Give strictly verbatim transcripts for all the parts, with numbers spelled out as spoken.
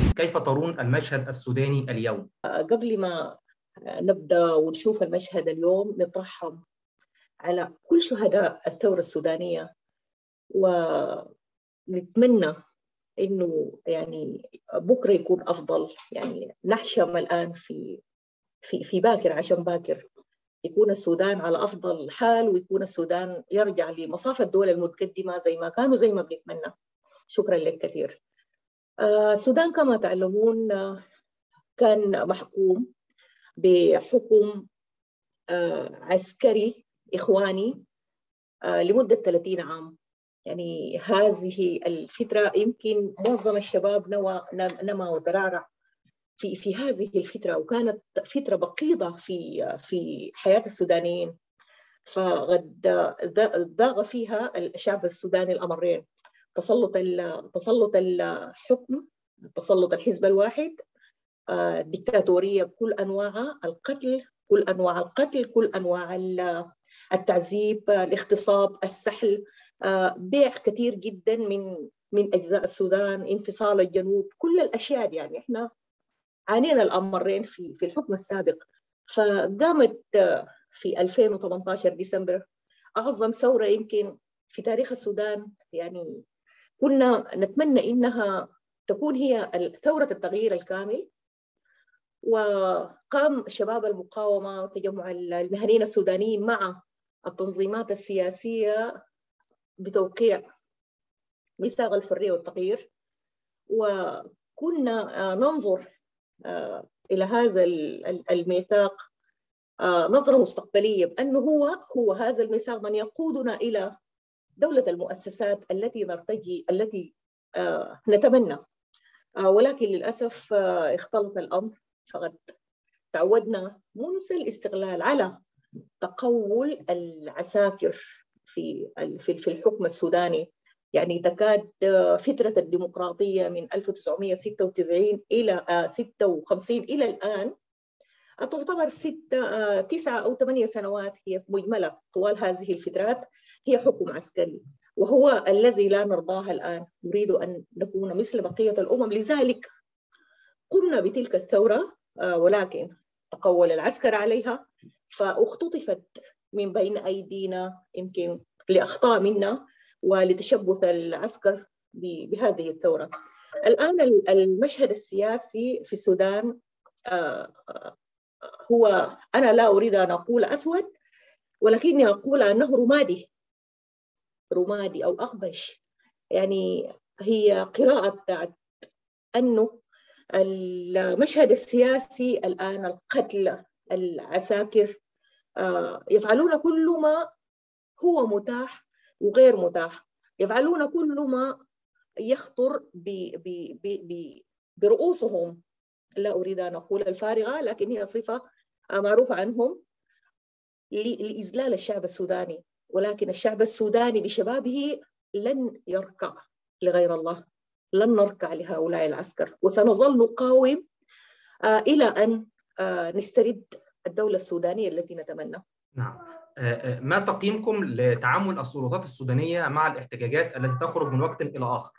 كيف ترون المشهد السوداني اليوم؟ قبل ما نبدأ ونشوف المشهد اليوم نترحم على كل شهداء الثورة السودانية، ونتمنى إنه يعني بكرة يكون أفضل. يعني نحشم الآن في في في باكر عشان باكر يكون السودان على أفضل حال، ويكون السودان يرجع لمصاف الدول المتقدمة زي ما كانوا زي ما بنتمنى. شكرا لك كثير. السودان كما تعلمون كان محكوم بحكم عسكري إخواني لمدة ثلاثين عام. يعني هذه الفترة يمكن معظم الشباب نوى نما وترعرع في في هذه الفترة، وكانت فترة بقيضة في في حياة السودانيين. فقد ضاغ فيها الشعب السوداني الأمرين: تسلط تسلط الحكم، تسلط الحزب الواحد، الدكتاتورية بكل أنواعها، القتل، كل أنواع القتل، كل أنواع التعذيب، الاغتصاب، السحل، بيع كثير جدا من من أجزاء السودان، انفصال الجنوب، كل الأشياء دي. يعني إحنا عانينا الأمرين في في الحكم السابق. فقامت في ألفين وثمانية عشر ديسمبر أعظم ثورة يمكن في تاريخ السودان. يعني كنا نتمنى إنها تكون هي ثورة التغيير الكامل. وقام شباب المقاومة وتجمع المهنيين السودانيين مع التنظيمات السياسية بتوقيع ميثاق الحرية والتغيير، وكنا ننظر إلى هذا الميثاق نظرة مستقبلية، بأنه هو هو هذا الميثاق من يقودنا إلى دولة المؤسسات التي نرتجي، التي نتمنى. ولكن للأسف اختلط الأمر، فقد تعودنا منذ الاستقلال على تقول العساكر في في الحكم السوداني. يعني تكاد فترة الديمقراطية من ألف وتسعمئة وستة وتسعين إلى ستة وخمسين إلى الآن تعتبر ستة تسعة أو ثمانية سنوات هي مجملة. طوال هذه الفترات هي حكم عسكري، وهو الذي لا نرضاه الآن. نريد أن نكون مثل بقية الأمم، لذلك قمنا بتلك الثورة، ولكن تقول العسكر عليها فاختطفت من بين أيدينا، يمكن لأخطاء منا ولتشبث العسكر بهذه الثورة. الآن المشهد السياسي في السودان هو، أنا لا أريد أن أقول أسود، ولكني أقول أنه رمادي رمادي أو أخضش. يعني هي قراءة بتاعت أنه المشهد السياسي الآن القتل، العساكر يفعلون كل ما هو متاح وغير متاح، يفعلون كل ما يخطر ب ب ب ب برؤوسهم. لا أريد أن أقول الفارغة، لكن هي صفة معروفة عنهم لإذلال الشعب السوداني. ولكن الشعب السوداني بشبابه لن يركع لغير الله، لن نركع لهؤلاء العسكر، وسنظل نقاوم إلى أن نسترد الدولة السودانية التي نتمنى. نعم. ما تقييمكم لتعامل السلطات السودانية مع الاحتجاجات التي تخرج من وقت إلى آخر؟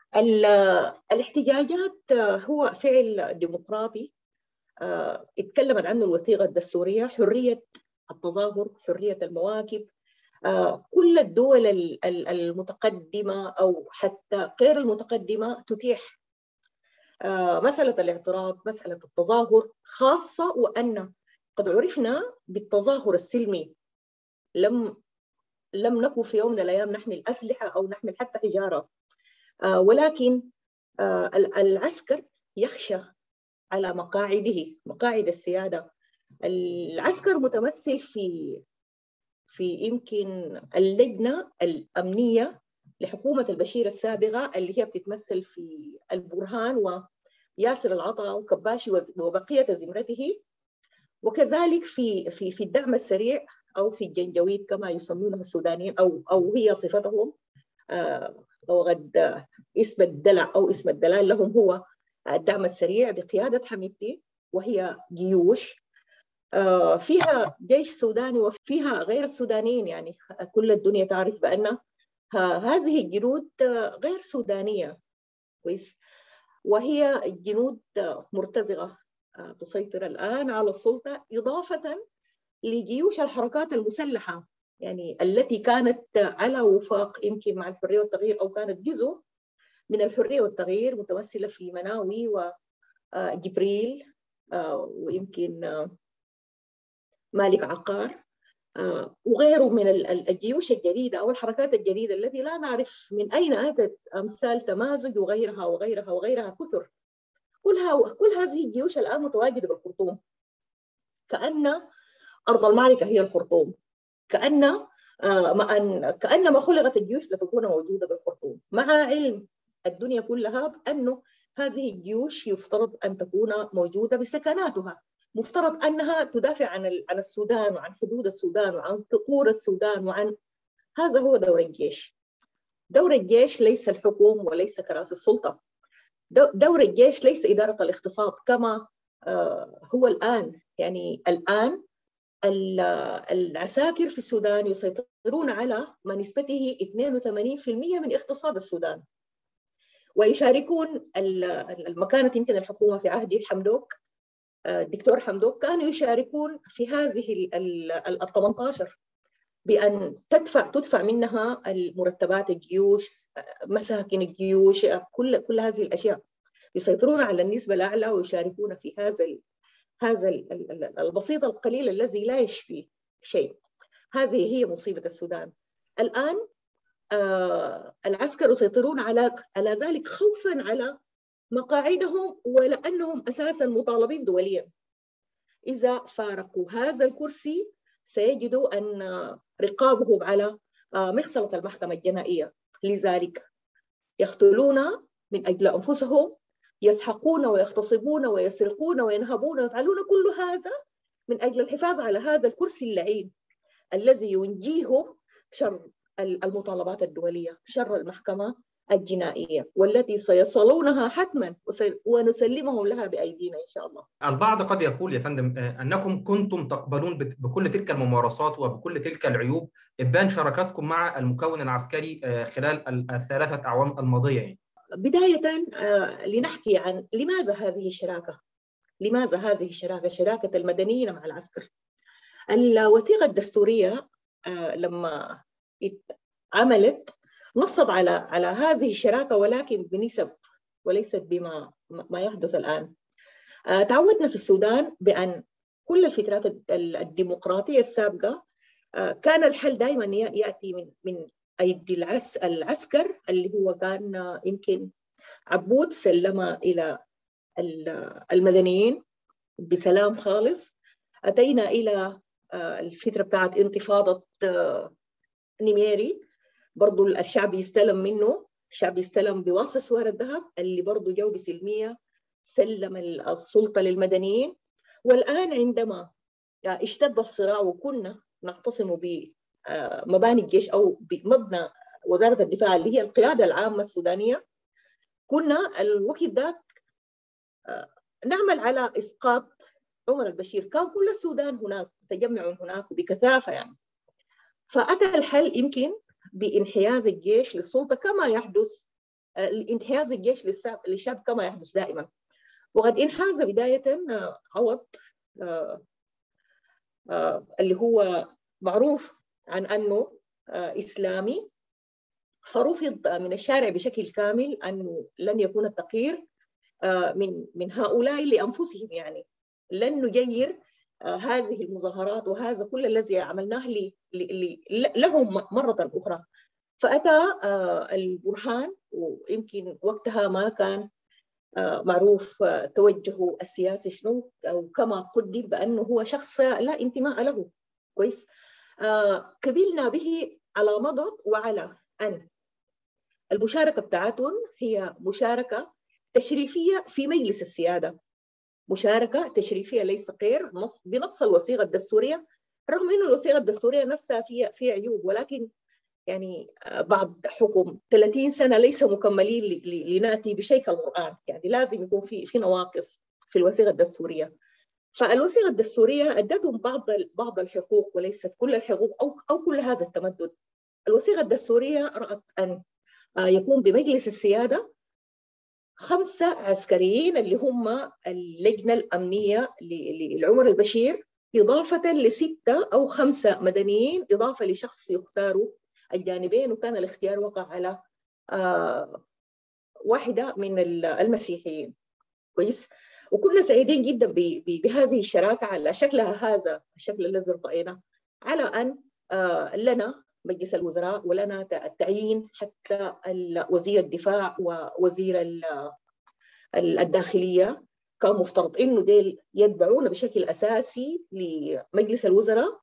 الاحتجاجات هو فعل ديمقراطي اتكلمت عنه الوثيقة الدستورية: حرية التظاهر، حرية المواكب. كل الدول المتقدمة أو حتى غير المتقدمة تتيح مسألة الاعتراض، مسألة التظاهر، خاصة وأن قد عرفنا بالتظاهر السلمي. لم لم نكن في يوم من الأيام نحمل أسلحة أو نحمل حتى حجارة، ولكن العسكر يخشى على مقاعده، مقاعد السيادة. العسكر متمثل في في يمكن اللجنة الأمنية لحكومة البشير السابقة، اللي هي بتتمثل في البرهان وياسر العطا وكباشي وبقية زمرته، وكذلك في في في الدعم السريع أو في الجنجويد كما يسمونه السودانيين، أو أو هي صفتهم. وقد اسم الدلع أو اسم الدلال لهم هو الدعم السريع بقيادة حميدتي، وهي جيوش فيها جيش سوداني وفيها غير السودانيين. يعني كل الدنيا تعرف بأن هذه الجنود غير سودانية. كويس. وهي جنود مرتزقة تسيطر الآن على السلطة، إضافة لجيوش الحركات المسلحة يعني التي كانت على وفاق يمكن مع الحرية والتغيير، أو كانت جزء من الحرية والتغيير، متمثلة في مناوي وجبريل ويمكن مالك عقار وغيره من الجيوش الجديدة أو الحركات الجديدة التي لا نعرف من أين أتت، أمثال تمازج وغيرها وغيرها وغيرها كثر. كلها كل هذه الجيوش الآن متواجدة بالخرطوم، كأن أرض المعركة هي الخرطوم، كأن آه كأنما خلقت الجيوش لتكون موجودة بالخرطوم، مع علم الدنيا كلها بأنه هذه الجيوش يفترض أن تكون موجودة بسكناتها، مفترض أنها تدافع عن عن السودان وعن حدود السودان وعن ثغور السودان، وعن هذا هو دور الجيش. دور الجيش ليس الحكم وليس كراسي السلطة، دور الجيش ليس إدارة الاغتصاب كما هو الآن. يعني الآن العساكر في السودان يسيطرون على ما نسبته اثنين وثمانين بالمئة من اقتصاد السودان، ويشاركون المكانة يمكن الحكومة في عهد حمدوك، الدكتور حمدوك، كانوا يشاركون في هذه ال ثمانية عشر بأن تدفع تدفع منها المرتبات الجيوش، مساكن الجيوش، كل كل هذه الأشياء. يسيطرون على النسبة الأعلى ويشاركون في هذا هذا البسيط القليل الذي لا يشفي شيء. هذه هي مصيبة السودان الآن. آه العسكر يسيطرون على على ذلك خوفا على مقاعدهم، ولأنهم أساسا مطالبين دوليا. إذا فارقوا هذا الكرسي سيجدوا أن رقابهم على آه مخصلة المحكمة الجنائية، لذلك يقتلون من أجل أنفسهم، يسحقون ويغتصبون ويسرقون وينهبون ويفعلون كل هذا من أجل الحفاظ على هذا الكرسي اللعين الذي ينجيه شر المطالبات الدولية، شر المحكمة الجنائية، والتي سيصلونها حتما ونسلمهم لها بأيدينا إن شاء الله. البعض قد يقول يا فندم أنكم كنتم تقبلون بكل تلك الممارسات وبكل تلك العيوب إبان شراكتكم مع المكون العسكري خلال الثلاثة أعوام الماضية. يعني. بداية لنحكي عن لماذا هذه الشراكة، لماذا هذه الشراكة، شراكة المدنيين مع العسكر. الوثيقة الدستورية لما عملت نصت على على هذه الشراكة، ولكن بنسب وليست بما ما يحدث الآن. تعودنا في السودان بأن كل الفترات الديمقراطية السابقة كان الحل دائما يأتي من من أيدي العسكر، اللي هو كان يمكن عبود سلم إلى المدنيين بسلام خالص. أتينا إلى الفترة بتاعت انتفاضة نيميري، برضو الشعب يستلم منه، الشعب يستلم بواسطة سوار الذهب اللي برضو جو بسلمية سلم السلطة للمدنيين. والآن عندما اشتد الصراع وكنا نعتصم بمباني الجيش أو بمبنى وزارة الدفاع اللي هي القيادة العامة السودانية، كنا الوقت ذاك نعمل على إسقاط عمر البشير. كان كل السودان هناك تجمع هناك بكثافة يعني. فأتى الحل يمكن بانحياز الجيش للسلطة كما يحدث، انحياز الجيش للشعب كما يحدث دائما. وقد انحاز بداية عوض اللي هو معروف عن أنه إسلامي، فرفض من الشارع بشكل كامل أنه لن يكون التقيير من من هؤلاء لأنفسهم، يعني لن نجير هذه المظاهرات وهذا كل الذي عملناه لي لي لهم مرة أخرى. فأتى البرهان، ويمكن وقتها ما كان معروف توجهه السياسي شنو، أو كما قدم بأنه هو شخص لا انتماء له كويس. قبلنا به على مضض وعلى أن المشاركة بتاعتهم هي مشاركة تشريفية في مجلس السيادة، مشاركة تشريفية ليس غير نص بنص الوثيقة الدستورية، رغم أن الوثيقة الدستورية نفسها فيها في عيوب، ولكن يعني بعد حكم ثلاثين سنة ليس مكملين لنأتي بشيء كالقرآن، يعني لازم يكون في في نواقص في الوثيقة الدستورية. فالوثيقة الدستورية أدتهم بعض بعض الحقوق وليست كل الحقوق أو أو كل هذا التمدد. الوثيقة الدستورية رأت أن يكون بمجلس السيادة خمسة عسكريين اللي هم اللجنة الأمنية لعمر البشير، إضافة لستة أو خمسة مدنيين، إضافة لشخص يختاروا الجانبين، وكان الاختيار وقع على آه واحدة من المسيحيين. كويس. وكنا سعيدين جدا بهذه الشراكة على شكلها هذا الشكل الذي رأيناه، على أن آه لنا مجلس الوزراء ولنا التعيين حتى وزير الدفاع ووزير الداخلية كان مفترض إنه ديل يتبعون بشكل أساسي لمجلس الوزراء.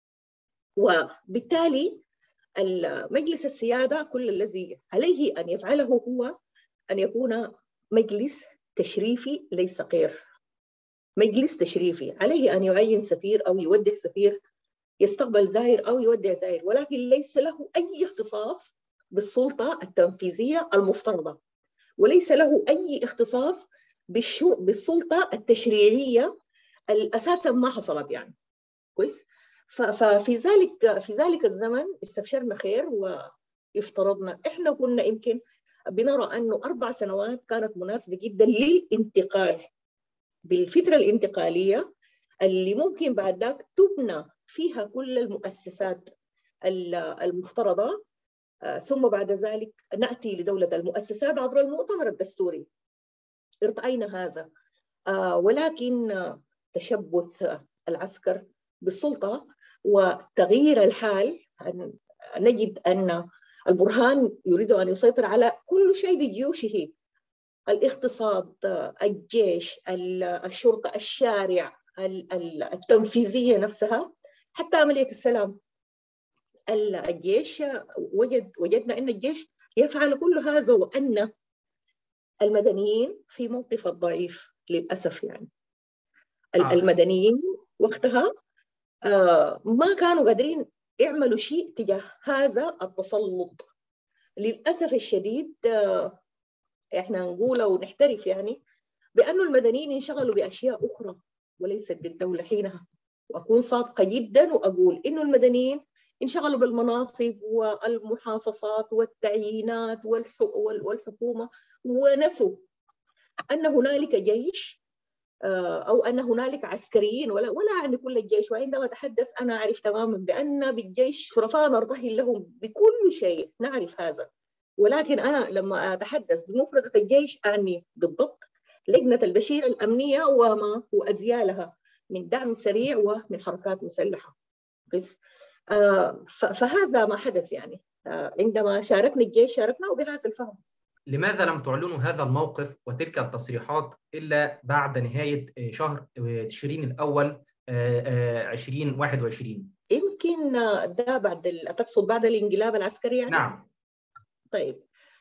وبالتالي مجلس السيادة كل الذي عليه أن يفعله هو أن يكون مجلس تشريفي ليس غير، مجلس تشريفي عليه أن يعين سفير أو يودع سفير، يستقبل زائر أو يودع زائر، ولكن ليس له أي اختصاص بالسلطة التنفيذية المفترضة، وليس له أي اختصاص بالسلطة التشريعية الأساسا ما حصلت يعني. كويس. ففي ذلك في ذلك الزمن استبشرنا خير وافترضنا احنا كنا يمكن بنرى انه اربع سنوات كانت مناسبه جدا للانتقال، بالفتره الانتقاليه اللي ممكن بعد ذاك تبنى فيها كل المؤسسات المفترضه، ثم بعد ذلك ناتي لدوله المؤسسات عبر المؤتمر الدستوري. ارتأينا هذا، ولكن تشبث العسكر بالسلطة وتغيير الحال، نجد أن البرهان يريد أن يسيطر على كل شيء بجيوشه، الاقتصاد، الجيش، الشرطة، الشارع، التنفيذية نفسها، حتى عملية السلام. الجيش وجد وجدنا أن الجيش يفعل كل هذا، وأن المدنيين في موقف الضعيف للأسف يعني. آه. المدنيين وقتها آه ما كانوا قادرين يعملوا شيء تجاه هذا التسلط للأسف الشديد. آه احنا نقول ونحترف يعني بأنه المدنيين انشغلوا بأشياء أخرى وليست بالدولة حينها، وأكون صادقة جدا وأقول إنه المدنيين انشغلوا بالمناصب والمحاصصات والتعيينات والحكومة، ونسوا أن هنالك جيش أو أن هنالك عسكريين، ولا ولا أعني كل الجيش. وعندما أتحدث أنا أعرف تماما بأن بالجيش شرفاء نرتهن لهم بكل شيء، نعرف هذا، ولكن أنا لما أتحدث بمفردة الجيش أعني بالضبط لجنة البشير الأمنية وما وأزيالها من دعم سريع ومن حركات مسلحة. بس آه فهذا ما حدث يعني. آه عندما شاركنا الجيش شاركناه بهذا الفهم. لماذا لم تعلنوا هذا الموقف وتلك التصريحات إلا بعد نهاية شهر تشرين الأول ألفين وواحد وعشرين؟ يمكن ده بعد، تقصد بعد الانقلاب العسكري يعني؟ نعم. طيب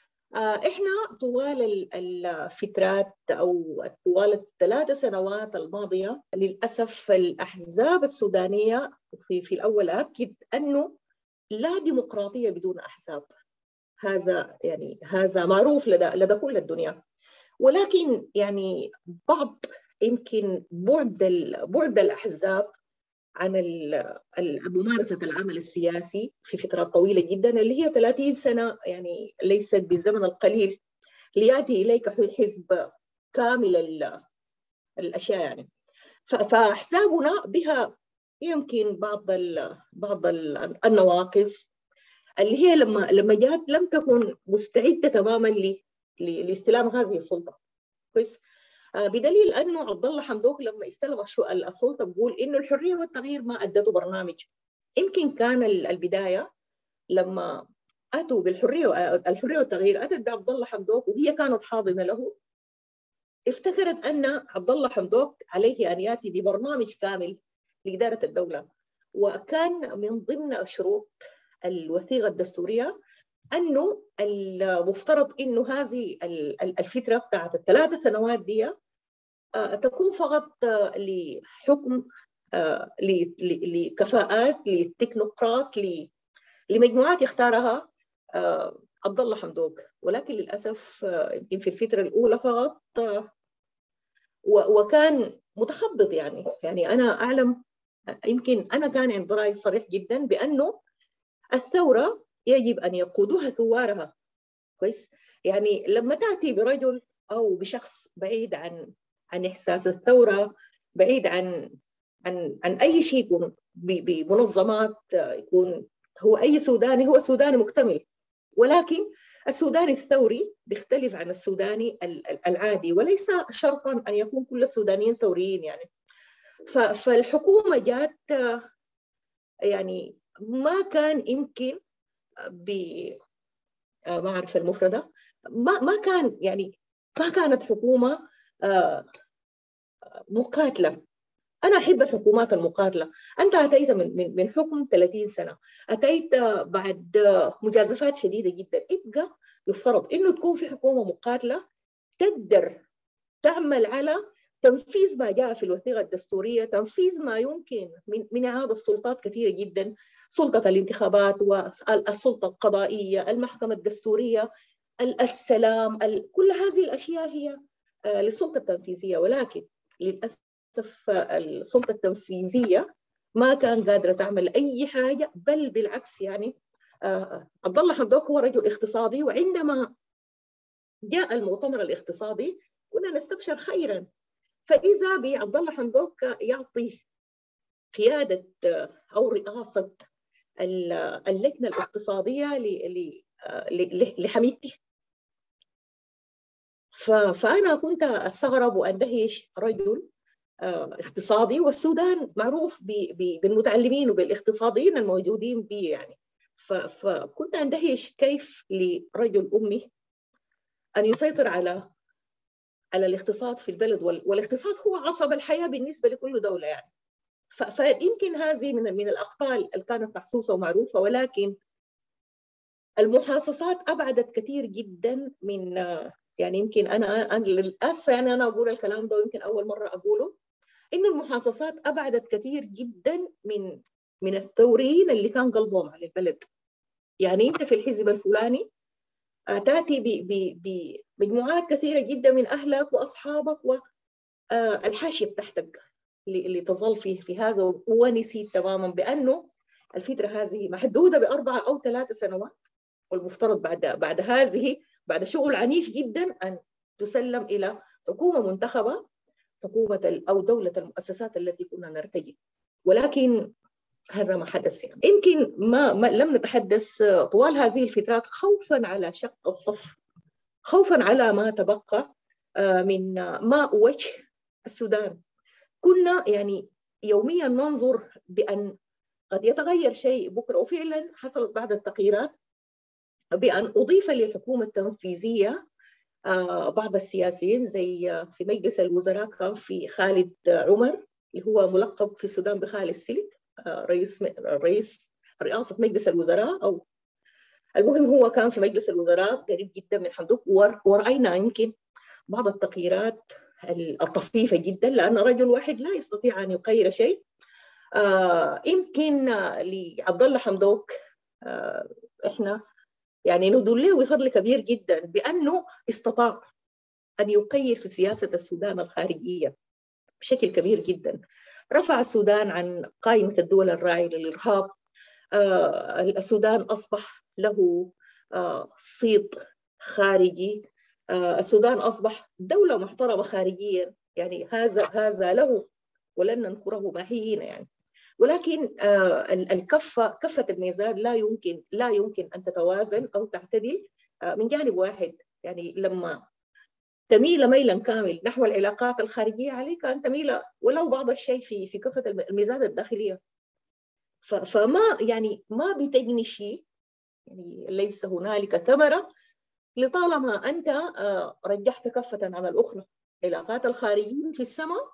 إحنا طوال الفترات أو طوال الثلاث سنوات الماضية للأسف الأحزاب السودانية في, في الأول أكد أنه لا ديمقراطية بدون أحزاب، هذا يعني هذا معروف لدى لدى كل الدنيا، ولكن يعني بعض يمكن بعد بعد الأحزاب عن ممارسة العمل السياسي في فترات طويلة جدا اللي هي ثلاثين سنة، يعني ليست بالزمن القليل ليأتي إليك حزب كامل الأشياء يعني. فأحزابنا بها يمكن بعض ال بعض ال النواقص اللي هي لما لما جات لم تكن مستعدة تماما لاستلام هذه السلطة. كويس. بدليل انه عبد الله حمدوك لما استلم السلطه بيقول انه الحريه والتغيير ما ادته برنامج. يمكن كان البدايه لما اتوا بالحريه الحريه والتغيير اتت بعبد الله حمدوك وهي كانت حاضنه له، افتكرت ان عبد الله حمدوك عليه ان ياتي ببرنامج كامل لاداره الدوله، وكان من ضمن الشروط الوثيقه الدستوريه انه المفترض انه هذه الفتره بتاعت الثلاث سنوات دي تكون فقط لحكم لكفاءات للتكنوقراط لمجموعات يختارها عبد الله حمدوك، ولكن للاسف يمكن في الفتره الاولى فقط، وكان متخبط يعني يعني انا اعلم يمكن انا كان عندي راي صريح جدا بانه الثوره يجب ان يقودها ثوارها. كويس. يعني لما تاتي برجل أو بشخص بعيد عن عن إحساس الثورة، بعيد عن عن عن أي شيء، يكون بمنظمات، يكون هو أي سوداني هو سوداني مكتمل. ولكن السوداني الثوري بيختلف عن السوداني العادي، وليس شرطا أن يكون كل السودانيين ثوريين يعني. فالحكومة جات يعني ما كان يمكن ب ما أعرف المفردة، ما ما كان يعني ما كانت حكومة مقاتلة. أنا أحب الحكومات المقاتلة. أنت أتيت من من من حكم ثلاثين سنة، أتيت بعد مجازفات شديدة جدا، يبقى يفترض إنه تكون في حكومة مقاتلة تقدر تعمل على تنفيذ ما جاء في الوثيقة الدستورية، تنفيذ ما يمكن من من إعادة السلطات كثيرة جدا، سلطة الانتخابات والسلطة القضائية، المحكمة الدستورية، السلام، كل هذه الأشياء هي للسلطة التنفيذية. ولكن للأسف السلطة التنفيذية ما كان قادرة تعمل أي حاجة، بل بالعكس يعني. عبد الله حمدوك هو رجل اقتصادي، وعندما جاء المؤتمر الاقتصادي كنا نستبشر خيرا، فإذا بعبد الله حمدوك يعطي قيادة أو رئاسة اللجنة الاقتصادية لحميدتي. فأنا كنت أستغرب وأندهش، رجل اقتصادي، والسودان معروف بالمتعلمين وبالاقتصاديين الموجودين به يعني. فكنت أندهش كيف لرجل أمي أن يسيطر على على الاقتصاد في البلد، والاقتصاد هو عصب الحياة بالنسبة لكل دولة يعني. فيمكن هذه من من الأخطاء اللي كانت محسوسة ومعروفة، ولكن المحاصصات أبعدت كثير جدا من يعني. يمكن أنا أنا للأسف يعني أنا أقول الكلام ده ويمكن أول مرة أقوله، إنه المحاصصات أبعدت كثير جدا من من الثوريين اللي كان قلبهم على البلد. يعني أنت في الحزب الفلاني تأتي بمجموعات كثيرة جدا من أهلك وأصحابك والحاشية بتاعتك اللي تظل فيه في هذا، ونسيت تماما بأنه الفترة هذه محدودة بأربعة أو ثلاثة سنوات، والمفترض بعد بعد هذه بعد شغل عنيف جدا أن تسلم إلى حكومة منتخبة، حكومة أو دولة المؤسسات التي كنا نرتجي. ولكن هذا ما حدث يعني. يمكن ما, ما لم نتحدث طوال هذه الفترات خوفا على شق الصف، خوفا على ما تبقى من ماء وجه السودان. كنا يعني يوميا ننظر بأن قد يتغير شيء بكرة، وفعلا حصلت بعض التغييرات بأن أضيف للحكومة التنفيذية بعض السياسيين، زي في مجلس الوزراء كان في خالد عمر اللي هو ملقب في السودان بخالد السلك، رئيس رئيس رئاسة مجلس الوزراء، أو المهم هو كان في مجلس الوزراء قريب جدا من حمدوك، ورأينا يمكن بعض التغييرات الطفيفة جدا، لأن رجل واحد لا يستطيع أن يغير شيء. آه يمكن لعبد الله حمدوك آه إحنا يعني ندل له فضل كبير جدا بأنه استطاع أن يغير في سياسة السودان الخارجية بشكل كبير جدا. رفع السودان عن قائمة الدول الراعية للإرهاب. آه السودان أصبح له آه صيت خارجي. آه السودان أصبح دولة محترمة خارجيا يعني. هذا هذا له ولن ننكره ماهيين يعني. ولكن آه الكفة كفة الميزان لا يمكن لا يمكن أن تتوازن أو تعتدل آه من جانب واحد. يعني لما تميل ميلا كامل نحو العلاقات الخارجية، عليك أن تميل ولو بعض الشيء في في كفة الميزان الداخلية. فما يعني ما بتجني شيء يعني، ليس هنالك ثمرة لطالما أنت رجحت كفة على الأخرى. علاقات الخارجيين في السماء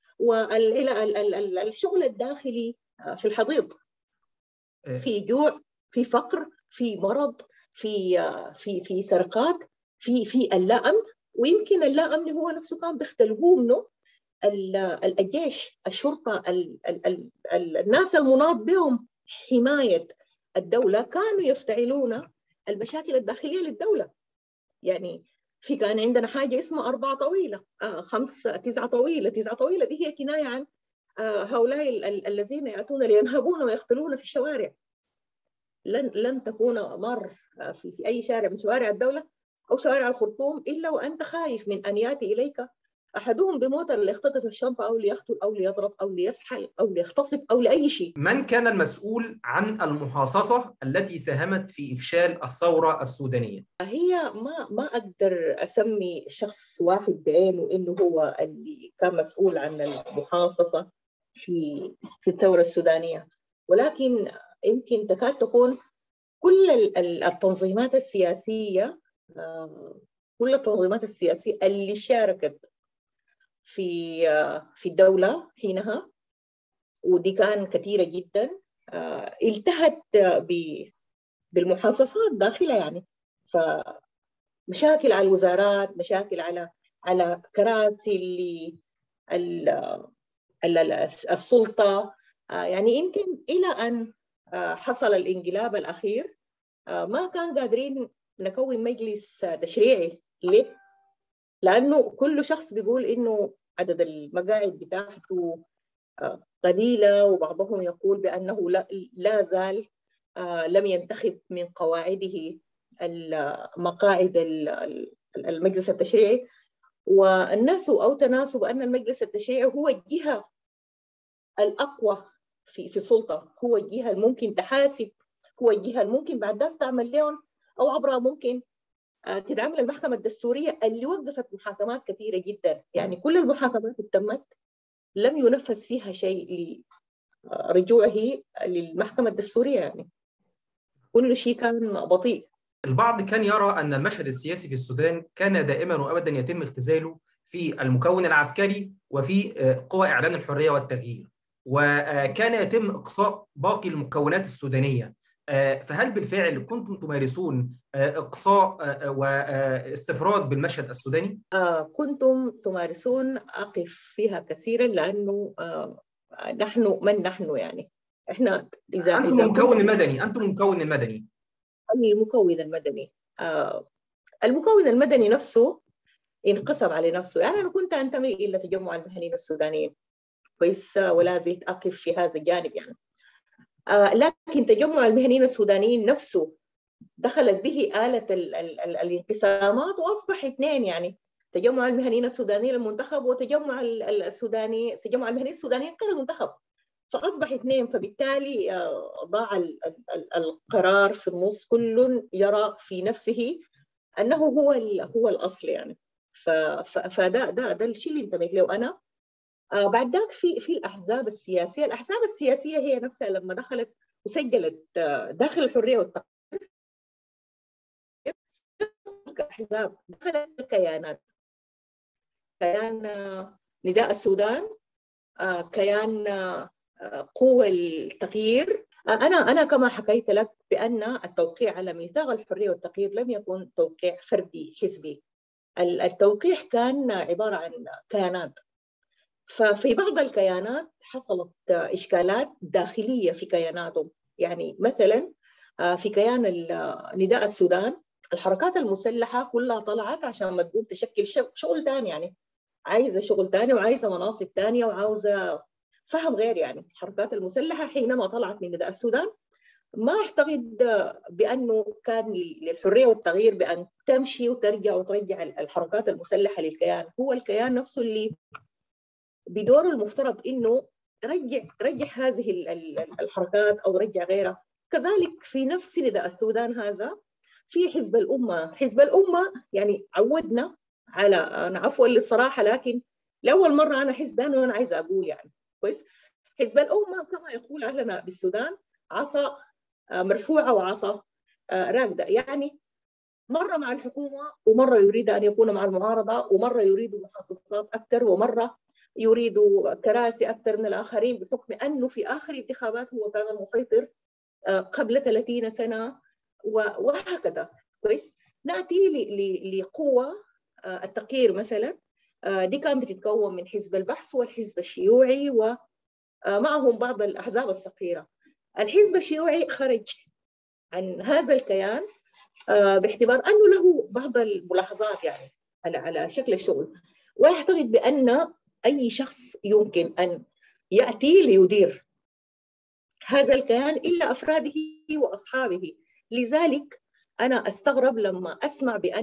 والشغل الداخلي في الحضيض، في جوع، في فقر، في مرض، في في في سرقات، في في اللا أمن. ويمكن اللا أمن هو نفسه كان بيختلقوه منه الجيش، الشرطة، ال ال ال ال الناس المناط بهم حماية الدولة كانوا يفتعلون المشاكل الداخلية للدولة. يعني في كان عندنا حاجة اسمها أربعة طويلة، آه خمسة تسعة طويلة. تسعة طويلة دي هي كناية عن آه هؤلاء ال ال الذين يأتون لينهبون ويقتلون في الشوارع. لن لن تكون مر في, في أي شارع من شوارع الدولة أو شوارع الخرطوم إلا وأنت خايف من أن يأتي إليك أحدهم بموتر ليختطف الشنطة أو ليقتل أو ليضرب أو ليسحل أو ليغتصب أو لأي شيء. من كان المسؤول عن المحاصصة التي ساهمت في إفشال الثورة السودانية؟ هي ما ما أقدر أسمي شخص واحد بعينه إنه هو اللي كان مسؤول عن المحاصصة في في الثورة السودانية، ولكن يمكن تكاد تكون كل التنظيمات السياسية، كل التنظيمات السياسية اللي شاركت في في الدولة حينها، ودي كان كثيرة جدا، التهت بالمحاصصات داخلها يعني. فمشاكل على الوزارات، مشاكل على على كراسي اللي السلطة، يعني يمكن إلى أن حصل الانقلاب الأخير ما كان قادرين نكون مجلس تشريعي. ليه؟ لأنه كل شخص بيقول إنه عدد المقاعد بتاعته قليلة، وبعضهم يقول بأنه لا, لا زال لم ينتخب من قواعده مقاعد المجلس التشريعي، والناس أو تناسوا بأن المجلس التشريعي هو الجهة الأقوى في في السلطة، هو الجهة الممكن تحاسب، هو الجهة الممكن بعد ذلك تعمل لهم أو عبرها ممكن تدعم المحكمة الدستورية اللي وقفت محاكمات كثيرة جدا. يعني كل المحاكمات اللي تمت لم ينفذ فيها شيء لرجوعه للمحكمة الدستورية، يعني كل شيء كان بطيء. البعض كان يرى أن المشهد السياسي في السودان كان دائما وأبدا يتم اختزاله في المكون العسكري وفي قوى إعلان الحرية والتغيير، وكان يتم إقصاء باقي المكونات السودانية. فهل بالفعل كنتم تمارسون إقصاء واستفراد بالمشهد السوداني؟ كنتم تمارسون، أقف فيها كثيرا، لأنه نحن من نحن يعني إحنا إذا أنتم المكون المدني أنتم المكون المدني المكون المدني المكون المدني نفسه انقسم على نفسه. يعني أنا كنت أنتمي إلى تجمع المهنيين السودانيين كويس، ولا زلت أقف في هذا الجانب يعني. آه لكن تجمع المهنيين السودانيين نفسه دخلت به آلة ال ال ال الانقسامات وأصبح اثنين، يعني تجمع المهنيين السودانيين المنتخب وتجمع السوداني تجمع المهنيين السودانيين كان المنتخب، فأصبح اثنين. فبالتالي آه ضاع ال ال القرار في النص، كل يرى في نفسه أنه هو هو الأصل يعني. فده ده ده الشيء اللي انتبهت له أنا. آه بعد ذاك في في الأحزاب السياسية، الأحزاب السياسية هي نفسها لما دخلت وسجلت آه داخل الحرية والتقدير كأحزاب، دخلت كيانات، كيان آه نداء السودان، آه كيان آه قوة التغيير. آه أنا أنا كما حكيت لك بأن التوقيع على ميثاق الحرية والتغيير لم يكن توقيع فردي حزبي، التوقيع كان عبارة عن كيانات. ففي بعض الكيانات حصلت إشكالات داخلية في كياناتهم، يعني مثلا في كيان نداء السودان الحركات المسلحة كلها طلعت عشان ما تقوم تشكل شغل ثاني، يعني عايزة شغل ثاني وعايزة مناصب ثانية وعاوزة فهم غير. يعني الحركات المسلحة حينما طلعت من نداء السودان ما أعتقد بأنه كان للحرية والتغيير بأن تمشي وترجع وترجع الحركات المسلحة للكيان، هو الكيان نفسه اللي بدوره المفترض إنه رجع رجع هذه الحركات أو رجع غيرها. كذلك في نفس نداء السودان هذا في حزب الأمة، حزب الأمة يعني عودنا على، أنا عفوا للصراحة لكن لأول مرة أنا حزب أنا وأنا عايزة أقول يعني كويس، حزب الأمة كما يقول أهلنا بالسودان عصا مرفوعة وعصا راكدة، يعني مرة مع الحكومة ومرة يريد أن يكون مع المعارضة، ومرة يريد محافظات أكثر، ومرة يريد كراسي أكثر من الآخرين، بحكم أنه في آخر انتخابات هو كان المسيطر قبل ثلاثين سنة وهكذا كويس. نأتي لقوة التغيير مثلا، دي كانت بتتكون من حزب البحث والحزب الشيوعي ومعهم بعض الأحزاب الصغيرة. الحزب الشيوعي خرج عن هذا الكيان باعتبار أنه له بعض الملاحظات يعني على على شكل الشغل، ويعتقد بأن أي شخص يمكن أن يأتي ليدير هذا الكيان إلا أفراده وأصحابه. لذلك أنا أستغرب لما أسمع بأن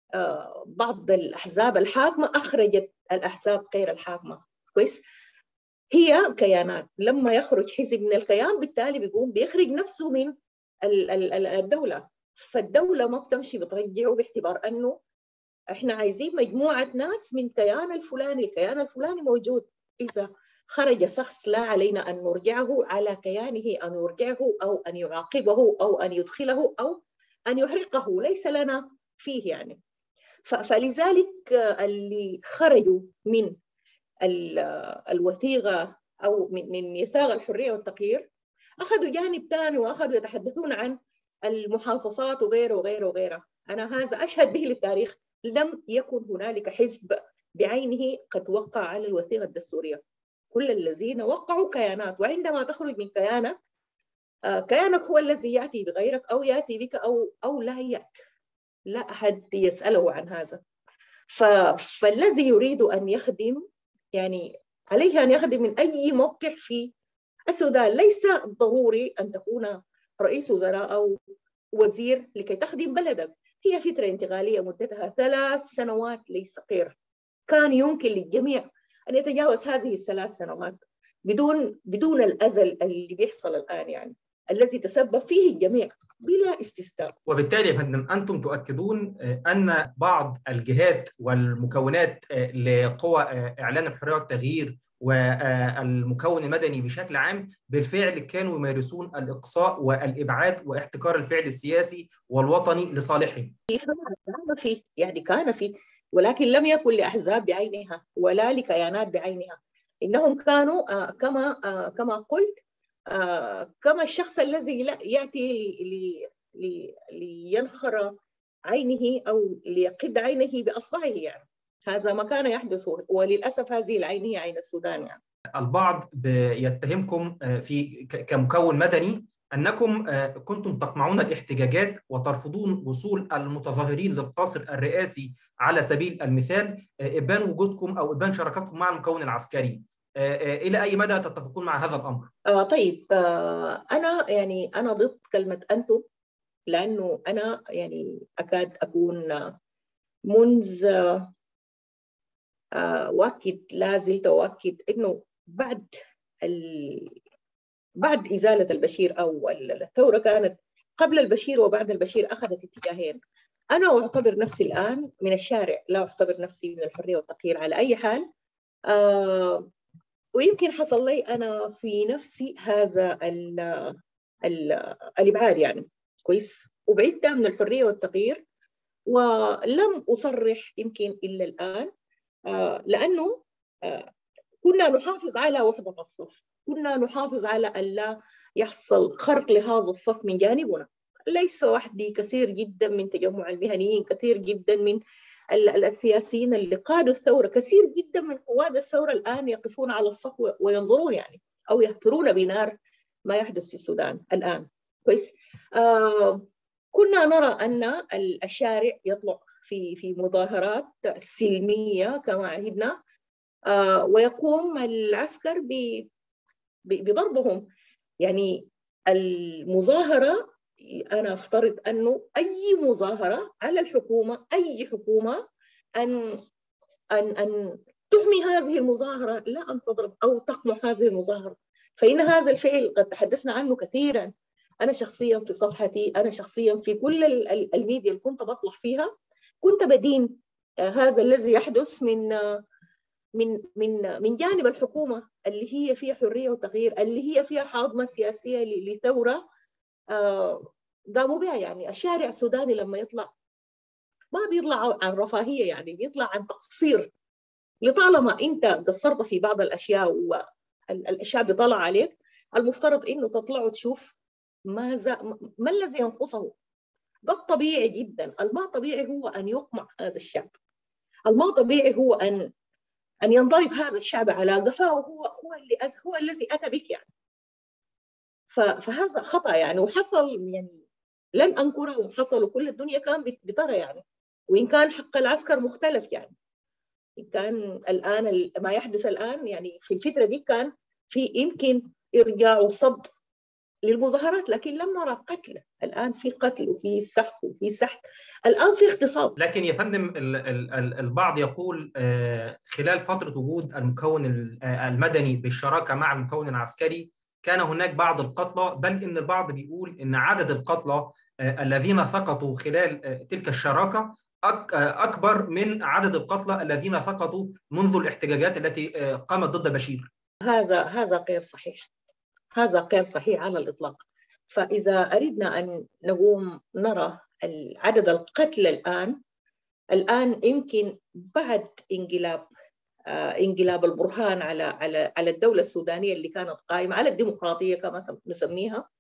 بعض الأحزاب الحاكمة أخرجت الأحزاب غير الحاكمة. كويس؟ هي كيانات، لما يخرج حزب من الكيان بالتالي بيقوم بيخرج نفسه من الدولة، فالدولة ما بتمشي بترجعه باعتبار أنه إحنا عايزين مجموعة ناس من كيان الفلاني، الكيان الفلاني موجود. إذا خرج شخص لا علينا أن نرجعه على كيانه، أن يرجعه أو أن يعاقبه أو أن يدخله أو أن يحرقه، ليس لنا فيه يعني. فلذلك اللي خرجوا من الوثيقة أو من ميثاق الحرية والتغيير أخذوا جانب ثاني وأخذوا يتحدثون عن المحاصصات وغيره وغيره وغيره. أنا هذا أشهد به للتاريخ، لم يكن هنالك حزب بعينه قد وقع على الوثيقة الدستورية. كل الذين وقعوا كيانات، وعندما تخرج من كيانك كيانك هو الذي يأتي بغيرك أو يأتي بك أو أو لا يأتي، لا أحد يسأله عن هذا. فالذي يريد أن يخدم يعني عليه أن يخدم من أي موقع في السودان. ليس ضروري أن تكون رئيس وزراء أو وزير لكي تخدم بلدك. هي فترة انتقالية مدتها ثلاث سنوات ليس غير. كان يمكن للجميع أن يتجاوز هذه الثلاث سنوات بدون بدون الأزل اللي بيحصل الآن، يعني الذي تسبب فيه الجميع بلا استثناء. وبالتالي يا فندم أنتم تؤكدون أن بعض الجهات والمكونات لقوى إعلان الحرية والتغيير والمكون المدني بشكل عام بالفعل كانوا يمارسون الإقصاء والإبعاد واحتكار الفعل السياسي والوطني لصالحهم. كان في يعني كان في ولكن لم يكن لأحزاب بعينها ولا لكيانات بعينها. إنهم كانوا كما كما قلت كما الشخص الذي يأتي لينخر عينه أو ليقد عينه بأصبعه، يعني هذا ما كان يحدث، وللأسف هذه العين هي عين السودان. يعني البعض يتهمكم في كمكون مدني أنكم كنتم تقمعون الاحتجاجات وترفضون وصول المتظاهرين للقصر الرئاسي على سبيل المثال، إبان وجودكم أو إبان شراكتكم مع المكون العسكري. إلى أي مدى تتفقون مع هذا الأمر؟ آه طيب آه أنا يعني أنا ضد كلمة أنتم، لأنه أنا يعني أكاد أكون منذ آه واكد لا زلت أؤكد إنه بعد ال... بعد إزالة البشير أو الثورة كانت قبل البشير وبعد البشير أخذت اتجاهين. أنا أعتبر نفسي الآن من الشارع، لا أعتبر نفسي من الحرية والتغيير على أي حال. آه ويمكن حصل لي أنا في نفسي هذا ال ال الإبعاد، يعني كويس، وبعدت من الحرية والتغيير ولم أصرح يمكن إلا الآن، آه لأنه آه كنا نحافظ على وحدة الصف، كنا نحافظ على ألا يحصل خرق لهذا الصف من جانبنا. ليس وحدي، كثير جدا من تجمع المهنيين، كثير جدا من السياسيين اللي قادوا الثورة، كثير جدا من قواد الثورة الآن يقفون على الصف وينظرون يعني أو يهترون بنار ما يحدث في السودان الآن. كويس. آه كنا نرى أن الشارع يطلع في في مظاهرات سلمية كما عهدنا، آه ويقوم العسكر بضربهم. يعني المظاهرة، أنا أفترض أنه أي مظاهرة على الحكومة، أي حكومة أن أن أن تحمي هذه المظاهرة، لا أن تضرب أو تقمع هذه المظاهرة. فإن هذا الفعل قد تحدثنا عنه كثيرا، أنا شخصيا في صفحتي، أنا شخصيا في كل الميديا اللي كنت بطلع فيها كنت بدين هذا الذي يحدث من من من من جانب الحكومة اللي هي فيها حرية وتغيير، اللي هي فيها حاضنة سياسية لثورة آه قاموا بها. يعني الشارع السوداني لما يطلع ما بيطلع عن رفاهية، يعني بيطلع عن تقصير. لطالما أنت قصرت في بعض الأشياء والأشياء بيطلع عليك، المفترض إنه تطلع وتشوف ماذا ما الذي ينقصه. ده الطبيعي جدا. الما طبيعي هو أن يقمع هذا الشعب، الما طبيعي هو أن أن ينضرب هذا الشعب على قفاه، وهو هو اللي هو الذي أتى بك يعني. فهذا خطأ يعني، وحصل يعني لن أنكره، وحصل وكل الدنيا كان بترى يعني. وإن كان حق العسكر مختلف، يعني إن كان الآن ما يحدث الآن يعني في الفترة دي كان في يمكن إرجاع وصد للمظاهرات، لكن لم نرى قتل. الآن في قتل وفي سحق وفي سحق، الآن في اغتصاب. لكن يا فندم البعض يقول خلال فترة وجود المكون المدني بالشراكة مع المكون العسكري كان هناك بعض القتلى، بل إن البعض بيقول إن عدد القتلى الذين سقطوا خلال تلك الشراكة أكبر من عدد القتلى الذين سقطوا منذ الاحتجاجات التي قامت ضد بشير. هذا هذا غير صحيح، هذا غير صحيح على الإطلاق. فإذا أردنا أن نقوم نرى عدد القتلى الآن الآن يمكن بعد انقلاب آه انقلاب البرهان على على على الدولة السودانية اللي كانت قائمة على الديمقراطية كما نسميها،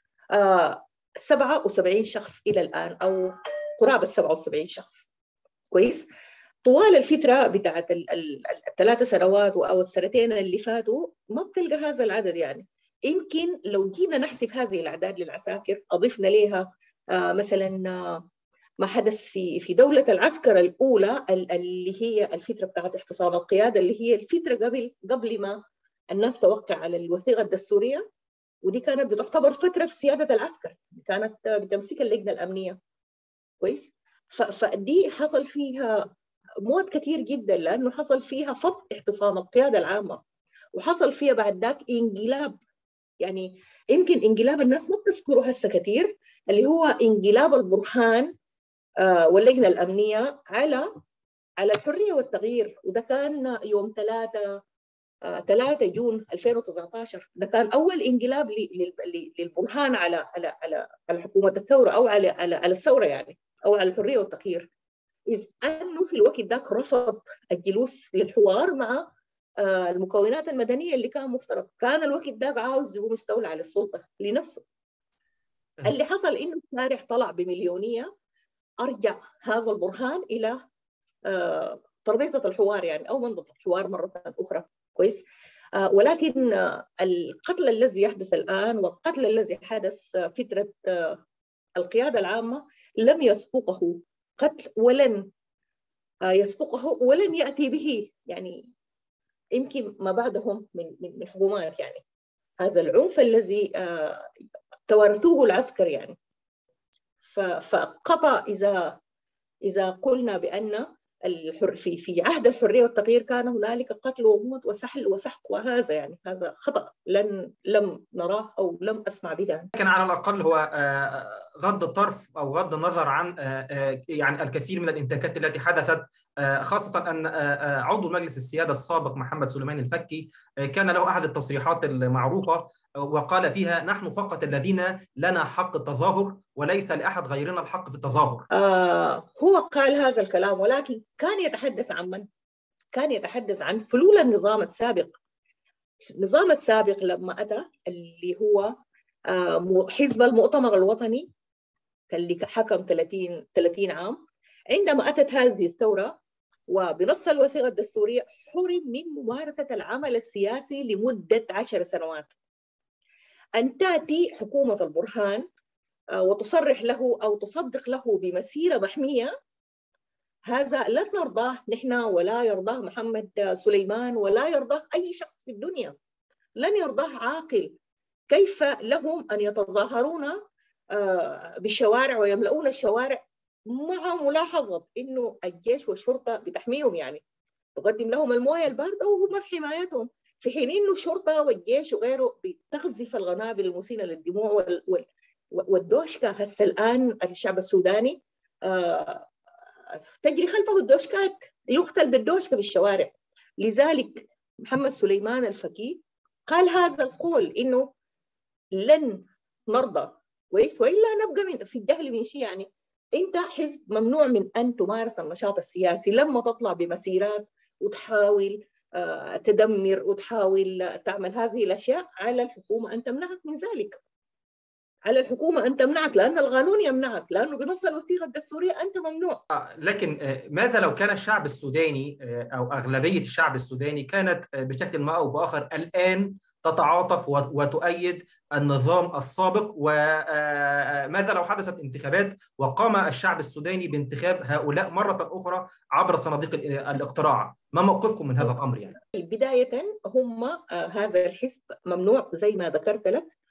آه سبعة وسبعين شخص إلى الآن، أو قرابة سبعة وسبعين شخص. كويس. طوال الفترة بتاعت الثلاث سنوات أو السنتين اللي فاتوا ما بتلقى هذا العدد. يعني يمكن لو جينا نحسب هذه الأعداد للعساكر أضفنا لها آه مثلا آه ما حدث في في دولة العسكر الأولى اللي هي الفترة بتاعت اعتصام القيادة، اللي هي الفترة قبل قبل ما الناس توقع على الوثيقة الدستورية، ودي كانت بتعتبر فترة في سيادة العسكر، كانت بتمسك اللجنة الأمنية. كويس. فدي حصل فيها موت كثير جدا، لأنه حصل فيها فض اعتصام القيادة العامة، وحصل فيها بعد ذاك انقلاب. يعني يمكن انقلاب الناس ما بتذكره هسه كثير، اللي هو انقلاب البرهان آه واللجنة الأمنية على على الحرية والتغيير، وده كان يوم ثلاثة ثلاثة جون ألفين وتسعة عشر. ده كان أول انقلاب للبرهان على على على على حكومة الثورة، أو على على على الثورة يعني، أو على الحرية والتغيير. إذ أنه في الوقت ذاك رفض الجلوس للحوار مع آه المكونات المدنية اللي كان مفترض، كان الوقت ذاك عاوز يقوم يستولى على السلطة لنفسه. اللي حصل إنه الشارع طلع بمليونية، أرجع هذا البرهان إلى آه ترابيزة الحوار يعني، أو منضدة الحوار مرة أخرى. كويس. آه ولكن آه القتل الذي يحدث الآن والقتل الذي حدث آه فترة آه القيادة العامة لم يسبقه قتل، ولن آه يسبقه ولن يأتي به يعني يمكن ما بعدهم من من من حكومات. يعني هذا العنف الذي آه توارثوه العسكر يعني. فقطع إذا إذا قلنا بأن الحر في في عهد الحرية والتغيير كان هنالك قتل وموت وسحل وسحق، وهذا يعني هذا خطأ لن لم نراه أو لم أسمع به. لكن على الأقل هو غض الطرف أو غض النظر عن يعني الكثير من الانتهاكات التي حدثت، خاصة أن عضو مجلس السيادة السابق محمد سليمان الفكي كان له أحد التصريحات المعروفة وقال فيها: نحن فقط الذين لنا حق التظاهر وليس لأحد غيرنا الحق في التظاهر. آه هو قال هذا الكلام، ولكن كان يتحدث عن من؟ كان يتحدث عن فلول النظام السابق. النظام السابق لما أتى اللي هو آه حزب المؤتمر الوطني اللي حكم ثلاثين ثلاثين عام، عندما أتت هذه الثورة وبنص الوثيقة الدستورية حرم من ممارسة العمل السياسي لمدة عشر سنوات. أن تأتي حكومة البرهان وتصرح له أو تصدق له بمسيرة محمية، هذا لن نرضاه نحن، ولا يرضاه محمد سليمان، ولا يرضاه أي شخص في الدنيا، لن يرضاه عاقل. كيف لهم أن يتظاهرون بالشوارع ويملؤون الشوارع مع ملاحظة إنه الجيش والشرطة بتحميهم، يعني تقدم لهم الموية الباردة وهم في حمايتهم، في حين إنه الشرطة والجيش وغيره بتقذف القنابل المسيلة للدموع وال وال والدوشكا. هسه الآن الشعب السوداني آه تجري خلفه الدوشكات، يقتل بالدوشكا في الشوارع. لذلك محمد سليمان الفكي قال هذا القول إنه لن نرضى كويس وإلا نبقى من في الجهل من شيء. يعني أنت حزب ممنوع من أن تمارس النشاط السياسي لما تطلع بمسيرات وتحاول آه تدمر وتحاول تعمل هذه الأشياء. على الحكومة أن تمنعك من ذلك، على الحكومة أن تمنعك، لأن القانون يمنعك، لأنه بنص الوثيقة الدستورية أنت ممنوع. لكن ماذا لو كان الشعب السوداني أو أغلبية الشعب السوداني كانت بشكل ما أو بآخر الآن تتعاطف وتؤيد النظام السابق؟ وماذا لو حدثت انتخابات وقام الشعب السوداني بانتخاب هؤلاء مرة أخرى عبر صناديق الاقتراع؟ ما موقفكم من هذا الأمر؟ يعني بداية هم هذا الحزب ممنوع زي ما ذكرت لك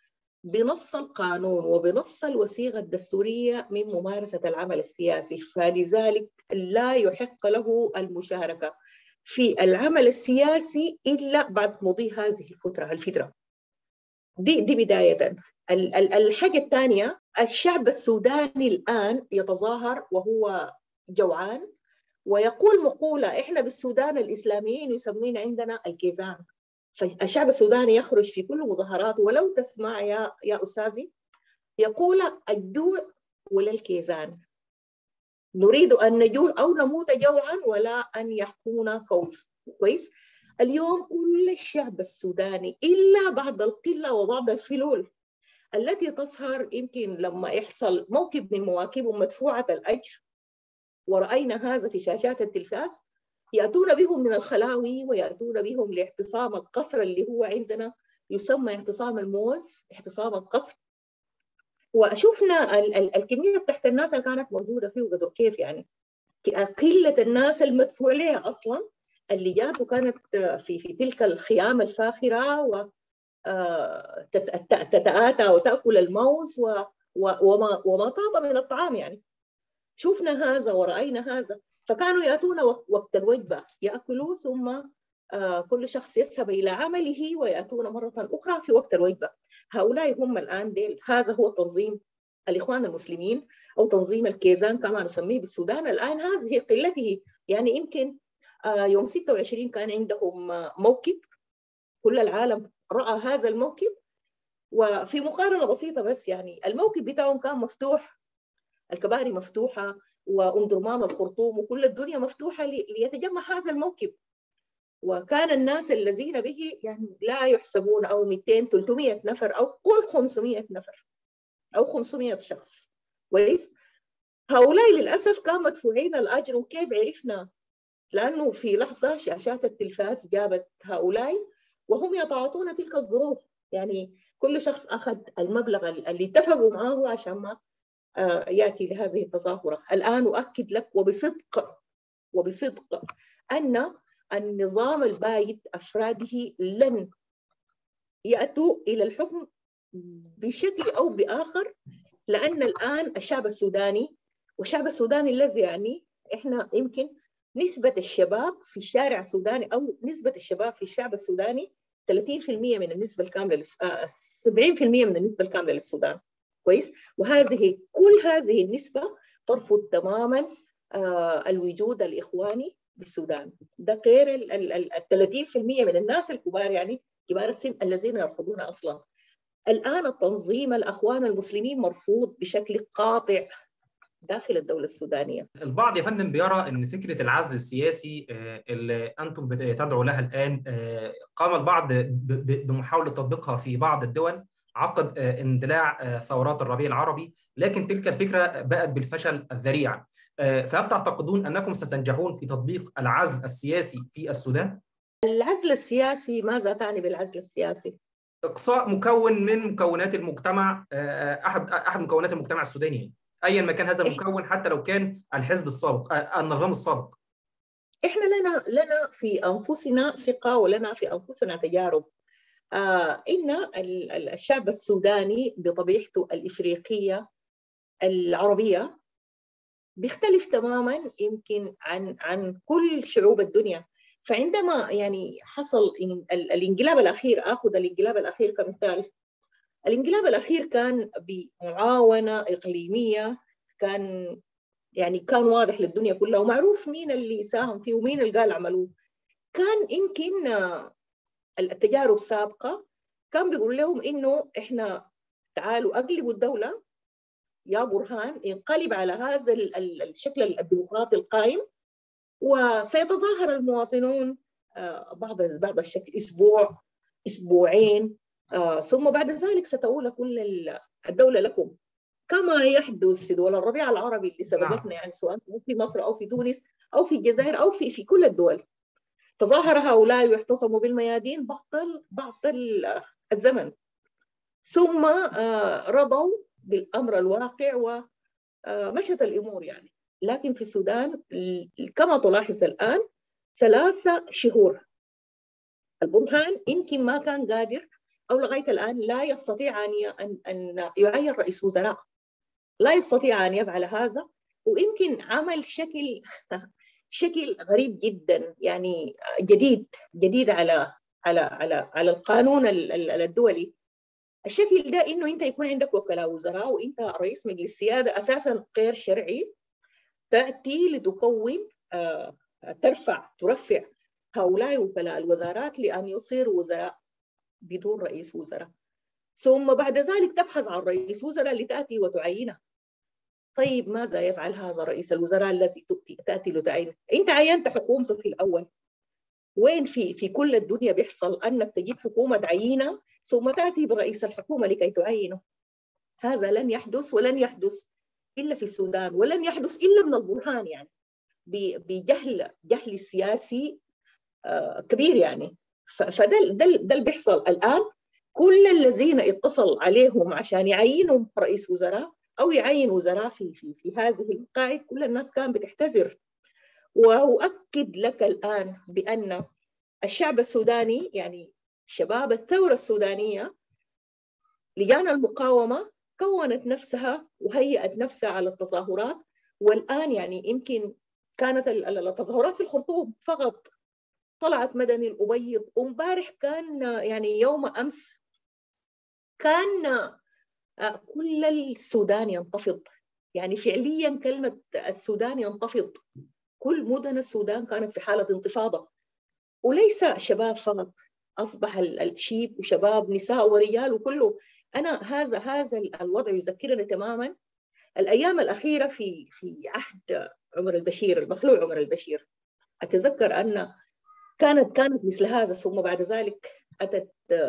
بنص القانون وبنص الوثيقة الدستورية من ممارسة العمل السياسي، فلذلك لا يحق له المشاركة في العمل السياسي إلا بعد مضي هذه الفترة الفترة دي دي بداية. الحاجة الثانية، الشعب السوداني الآن يتظاهر وهو جوعان ويقول مقولة: إحنا بالسودان الإسلاميين يسمين عندنا الكيزان. فالشعب السوداني يخرج في كل مظاهرات، ولو تسمع يا يا أستاذي يقول: الجوع ولا الكيزان، نريد أن نجوع أو نموت جوعا ولا أن يحكمنا كوز. كويس. اليوم كل الشعب السوداني إلا بعض القلة وبعض الفلول التي تظهر يمكن لما يحصل موكب من مواكبهم مدفوعة الأجر، ورأينا هذا في شاشات التلفاز، يأتون بهم من الخلاوي ويأتون بهم لاعتصام القصر اللي هو عندنا يسمى اعتصام الموز، اعتصام القصر. وشفنا ال ال الكمية تحت الناس اللي كانت موجودة فيه وقدر كيف يعني قلة الناس المدفوع لها أصلا اللي جات وكانت في في تلك الخيام الفاخرة و تتآتى وتأكل الموز وما وما طاب من الطعام. يعني شفنا هذا ورأينا هذا، فكانوا يأتون وقت الوجبة يأكلوا، ثم كل شخص يذهب إلى عمله ويأتون مرة أخرى في وقت الوجبة. هؤلاء هم الآن ديل. هذا هو تنظيم الإخوان المسلمين أو تنظيم الكيزان كما نسميه بالسودان الآن. هذه قلته. يعني يمكن يوم ستة وعشرين كان عندهم موكب، كل العالم رأى هذا الموكب، وفي مقارنة بسيطة بس يعني الموكب بتاعهم كان مفتوح، الكباري مفتوحة وأم درمان الخرطوم وكل الدنيا مفتوحة ليتجمع هذا الموكب. وكان الناس الذين به يعني لا يحسبون، أو مئتين ثلاثمئة نفر أو قل خمسمئة نفر أو خمسمئة شخص. كويس. هؤلاء للأسف كانوا مدفوعين الأجر. وكيف عرفنا؟ لأنه في لحظة شاشات التلفاز جابت هؤلاء وهم يتعاطون تلك الظروف. يعني كل شخص أخذ المبلغ اللي اتفقوا معه عشان ما يأتي لهذه التظاهرة. الآن أؤكد لك وبصدق وبصدق أن النظام البايد أفراده لن يأتوا إلى الحكم بشكل أو بآخر، لأن الآن الشعب السوداني والشعب السوداني الذي يعني إحنا يمكن نسبة الشباب في الشارع السوداني أو نسبة الشباب في الشعب السوداني ثلاثين بالمئة من النسبة الكاملة، سبعين بالمئة من النسبة الكاملة للسودان. كويس. وهذه كل هذه النسبة ترفض تماما آه الوجود الإخواني بالسودان. ده غير ال ثلاثين بالمئة من الناس الكبار يعني كبار السن الذين يرفضون أصلا. الآن التنظيم الأخوان المسلمين مرفوض بشكل قاطع داخل الدولة السودانية. البعض يا فندم بيرى أن فكرة العزل السياسي اللي أنتم تدعوا لها الآن قام البعض بمحاولة تطبيقها في بعض الدول عقب اندلاع ثورات الربيع العربي، لكن تلك الفكرة بأت بالفشل الذريع. فهل تعتقدون أنكم ستنجحون في تطبيق العزل السياسي في السودان؟ العزل السياسي، ماذا تعني بالعزل السياسي؟ إقصاء مكون من مكونات المجتمع، أحد أحد مكونات المجتمع السوداني، أيا ما كان هذا المكون، حتى لو كان الحزب السابق، النظام السابق. إحنا لنا لنا في أنفسنا ثقة ولنا في أنفسنا تجارب. آه إن الشعب السوداني بطبيعته الإفريقية العربية بيختلف تماما يمكن عن عن كل شعوب الدنيا. فعندما يعني حصل الانقلاب الأخير، أخذ الانقلاب الأخير كمثال. الانقلاب الأخير كان بمعاونة إقليمية، كان يعني كان واضح للدنيا كلها ومعروف مين اللي ساهم فيه ومين اللي قال عملوه. كان يمكن التجارب السابقة كان بيقول لهم إنه إحنا تعالوا أقلبوا الدولة يا برهان، انقلب على هذا الشكل الديمقراطي القائم، وسيتظاهر المواطنون بعض بعض الشكل أسبوع أسبوعين، ثم بعد ذلك ستؤول كل الدولة لكم، كما يحدث في دول الربيع العربي اللي سبقتنا. يعني سواء في مصر أو في تونس أو في الجزائر أو في في كل الدول. تظاهر هؤلاء واعتصموا بالميادين بعض بعض الزمن، ثم رضوا بالأمر الواقع ومشت الأمور يعني. لكن في السودان كما تلاحظ الآن ثلاثة شهور البرهان يمكن ما كان قادر أو لغاية الآن لا يستطيع أن أن يعين رئيس وزراء، لا يستطيع أن يفعل هذا. ويمكن عمل شكل شكل غريب جدا، يعني جديد جديد على على على على القانون الدولي. الشكل ده إنه أنت يكون عندك وكلاء وزراء وأنت رئيس مجلس سيادة أساسا غير شرعي، تأتي لتكون آه ترفع ترفع هؤلاء وكلاء الوزارات لأن يصيروا وزراء بدون رئيس وزراء، ثم بعد ذلك تبحث عن رئيس وزراء لتأتي وتعينه. طيب ماذا يفعل هذا رئيس الوزراء الذي تأتي لتعينه؟ أنت عينت حكومته في الأول، وين في في كل الدنيا بيحصل أنك تجيب حكومة تعينها ثم تأتي برئيس الحكومة لكي تعينه؟ هذا لن يحدث، ولن يحدث إلا في السودان، ولن يحدث إلا من البرهان، يعني بجهل جهل سياسي كبير يعني. فده ده ده اللي بيحصل الآن. كل الذين اتصل عليهم عشان يعينوا رئيس وزراء أو يعين وزراء في في في هذه المقاعد، كل الناس كان بتحتذر. وأؤكد لك الآن بأن الشعب السوداني، يعني شباب الثورة السودانية، لجان المقاومة كونت نفسها وهيئت نفسها على التظاهرات. والآن يعني يمكن كانت التظاهرات في الخرطوم فقط، طلعت مدني الأبيض، ومبارح كان يعني يوم أمس كان كل السودان ينتفض، يعني فعليا كلمة السودان ينتفض، كل مدن السودان كانت في حالة انتفاضة. وليس شباب فقط، أصبح الشيب وشباب نساء ورجال وكله. أنا هذا هذا الوضع يذكرني تماما الأيام الأخيرة في في عهد عمر البشير، المخلوع عمر البشير. أتذكر أن كانت كانت مثل هذا، ثم بعد ذلك أتت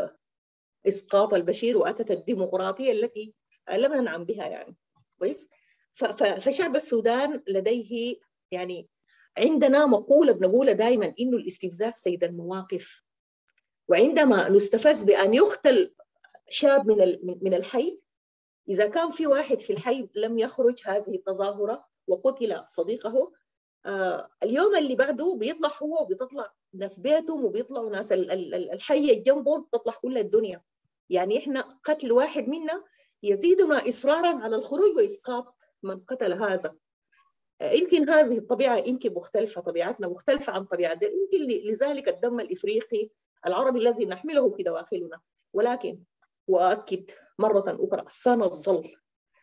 إسقاط البشير وأتت الديمقراطية التي لم ننعم بها يعني. كويس. فشعب السودان لديه يعني عندنا مقولة بنقولها دائما، إنه الاستفزاز سيد المواقف. وعندما نستفز بأن يقتل شاب من من الحي، إذا كان في واحد في الحي لم يخرج هذه التظاهرة وقتل صديقه، آه اليوم اللي بعده بيطلع هو وبيطلع ناس بيتهم وبيطلعوا ناس الحي الجنبه، بتطلع كل الدنيا. يعني إحنا قتل واحد منا يزيدنا إصرارا على الخروج وإسقاط من قتل هذا. يمكن هذه الطبيعة يمكن مختلفة، طبيعتنا مختلفة عن طبيعة دل. يمكن لذلك الدم الإفريقي العربي الذي نحمله في دواخلنا. ولكن وأؤكد مرة أخرى، سنظل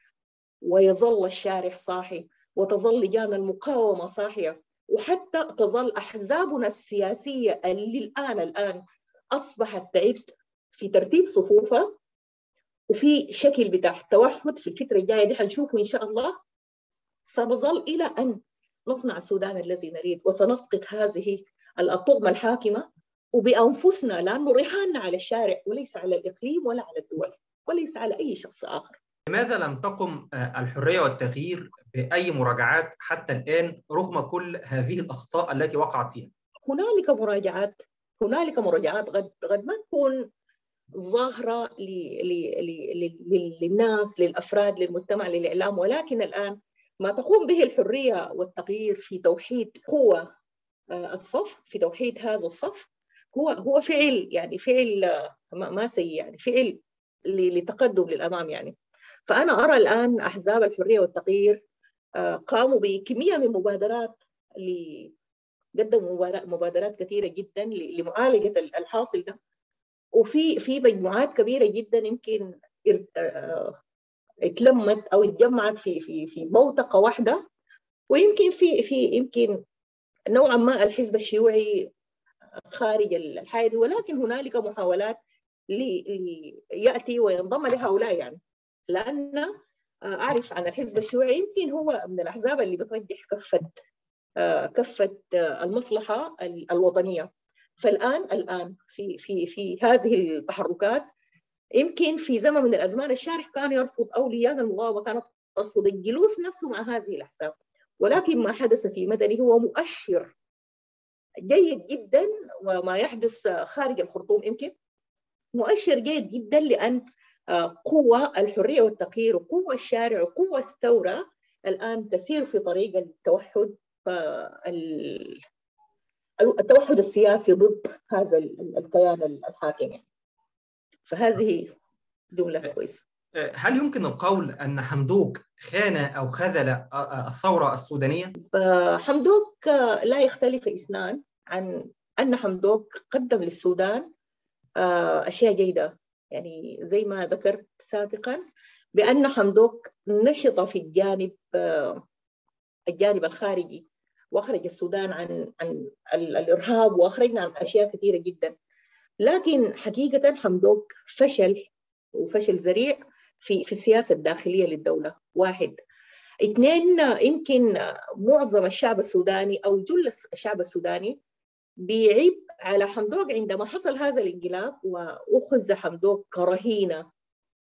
ويظل الشارع صاحي، وتظل لجان المقاومة صاحية، وحتى تظل أحزابنا السياسية اللي الآن الآن أصبحت تعد في ترتيب صفوفها وفي شكل بتاع التوحد. في الفترة الجاية دي حنشوفه إن شاء الله. سنظل إلى أن نصنع السودان الذي نريد، وسنسقط هذه الطغمة الحاكمة وبأنفسنا، لأنه رهاننا على الشارع وليس على الإقليم ولا على الدول وليس على أي شخص آخر. لماذا لم تقم الحرية والتغيير بأي مراجعات حتى الآن رغم كل هذه الأخطاء التي وقعت فيها؟ هنالك مراجعات هنالك مراجعات قد قد ما تكون ظاهرة للناس، للأفراد، للمجتمع، للإعلام، ولكن الآن ما تقوم به الحرية والتغيير في توحيد قوة الصف، في توحيد هذا الصف، هو هو فعل يعني فعل ما سيء، يعني فعل لتقدم للأمام يعني. فأنا أرى الآن أحزاب الحرية والتغيير قاموا بكمية من مبادرات، قدموا مبادرات كثيرة جدا لمعالجة الحاصل ده، وفي في مجموعات كبيرة جدا يمكن اتلمت أو اتجمعت في في في بوتقة واحدة. ويمكن في في يمكن نوعا ما الحزب الشيوعي خارج الحيز، ولكن هنالك محاولات ليأتي وينضم لهؤلاء يعني. لأن أعرف عن الحزب الشيوعي يمكن هو من الأحزاب اللي بترجح كفة كفة المصلحة الوطنية. فالآن الآن في في في هذه التحركات، يمكن في زمن من الأزمان الشارع كان يرفض، أو لجان المقاومة كانت ترفض الجلوس نفسه مع هذه الأحزاب، ولكن ما حدث في مدني هو مؤشر جيد جدا، وما يحدث خارج الخرطوم يمكن مؤشر جيد جدا، لأن قوة الحرية والتغيير وقوة الشارع وقوة الثورة الآن تسير في طريق التوحد، التوحد السياسي ضد هذا الكيان الحاكم. فهذه جملة كويسة. هل يمكن القول أن حمدوك خان أو خذل الثورة السودانية؟ حمدوك لا يختلف اثنان عن أن حمدوك قدم للسودان أشياء جيدة، يعني زي ما ذكرت سابقا بأن حمدوك نشط في الجانب الجانب الخارجي، وأخرج السودان عن عن الإرهاب، وأخرجنا عن أشياء كثيرة جدا. لكن حقيقة حمدوك فشل، وفشل ذريع في في السياسة الداخلية للدولة. واحد. اثنين، يمكن معظم الشعب السوداني أو جل الشعب السوداني بيعيب على حمدوك عندما حصل هذا الانقلاب وأخذ حمدوك كرهينة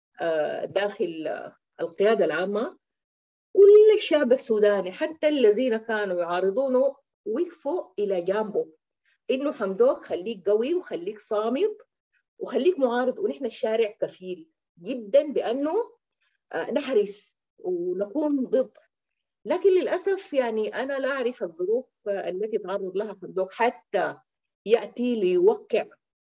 داخل القيادة العامة. كل الشعب السوداني حتى الذين كانوا يعارضونه وقفوا إلى جانبه، إنه حمدوك خليك قوي وخليك صامد وخليك معارض، ونحن الشارع كفيل جدا بأنه نحرس ونكون ضد. لكن للأسف يعني أنا لا أعرف الظروف التي تعرض لها حمدوك حتى يأتي ليوقع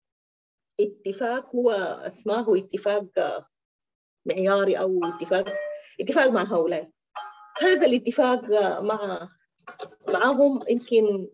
اتفاق هو اسمه اتفاق معياري أو اتفاق اتفاق مع هؤلاء. هذا الاتفاق مع معهم يمكن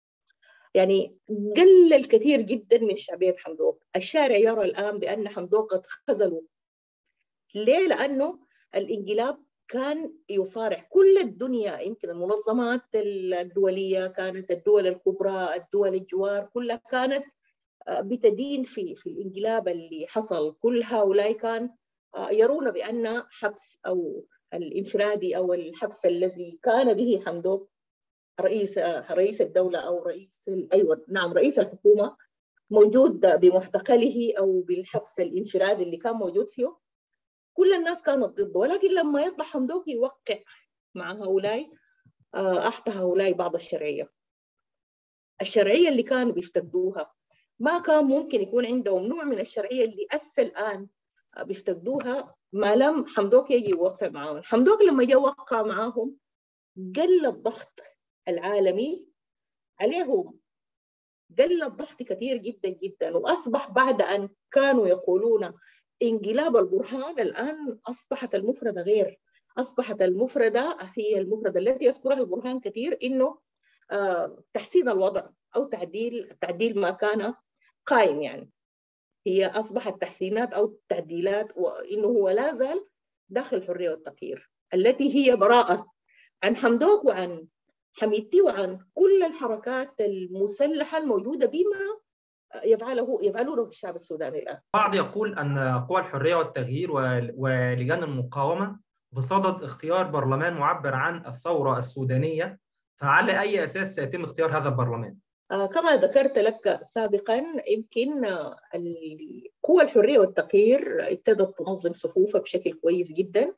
يعني قلل كثير جدا من شعبية حمدوك. الشارع يرى الآن بأن حمدوك قد خذلوا. ليه؟ لأنه الانقلاب كان يصارح كل الدنيا، يمكن المنظمات الدولية كانت، الدول الكبرى، الدول الجوار كلها كانت بتدين في في الانقلاب اللي حصل. كل هؤلاء كان يرون بأن حبس أو الانفرادي أو الحبس الذي كان به حمدوك رئيس رئيس الدولة أو رئيس أيوة نعم رئيس الحكومة موجود بمعتقله أو بالحبس الانفرادي اللي كان موجود فيه، كل الناس كانت ضده. ولكن لما يطلع حمدوك يوقع مع هؤلاء أعطى هؤلاء بعض الشرعية الشرعية اللي كانوا بيفتقدوها. ما كان ممكن يكون عندهم نوع من الشرعية اللي أسا الآن بيفتقدوها ما لم حمدوك يجي يوقع معهم. حمدوك لما جاء وقع معهم قل الضغط العالمي عليهم، قل الضغط كثير جدا جدا، وأصبح بعد أن كانوا يقولون انقلاب البرهان الآن أصبحت المفردة غير. أصبحت المفردة هي المفردة التي يذكرها البرهان كثير، إنه آه تحسين الوضع أو تعديل تعديل ما كان قائم. يعني هي أصبحت تحسينات أو تعديلات، وإنه هو لا زال داخل الحرية والتغيير التي هي براءة عن حمدوك وعن حميدتي وعن كل الحركات المسلحة الموجودة بما يفعله يفعلونه في الشعب السوداني الآن. بعض يقول أن قوى الحرية والتغيير ولجان المقاومة بصدد اختيار برلمان معبر عن الثورة السودانية، فعلى أي أساس سيتم اختيار هذا البرلمان؟ آه كما ذكرت لك سابقا، يمكن قوى الحرية والتغيير ابتدت تنظم صفوفها بشكل كويس جدا.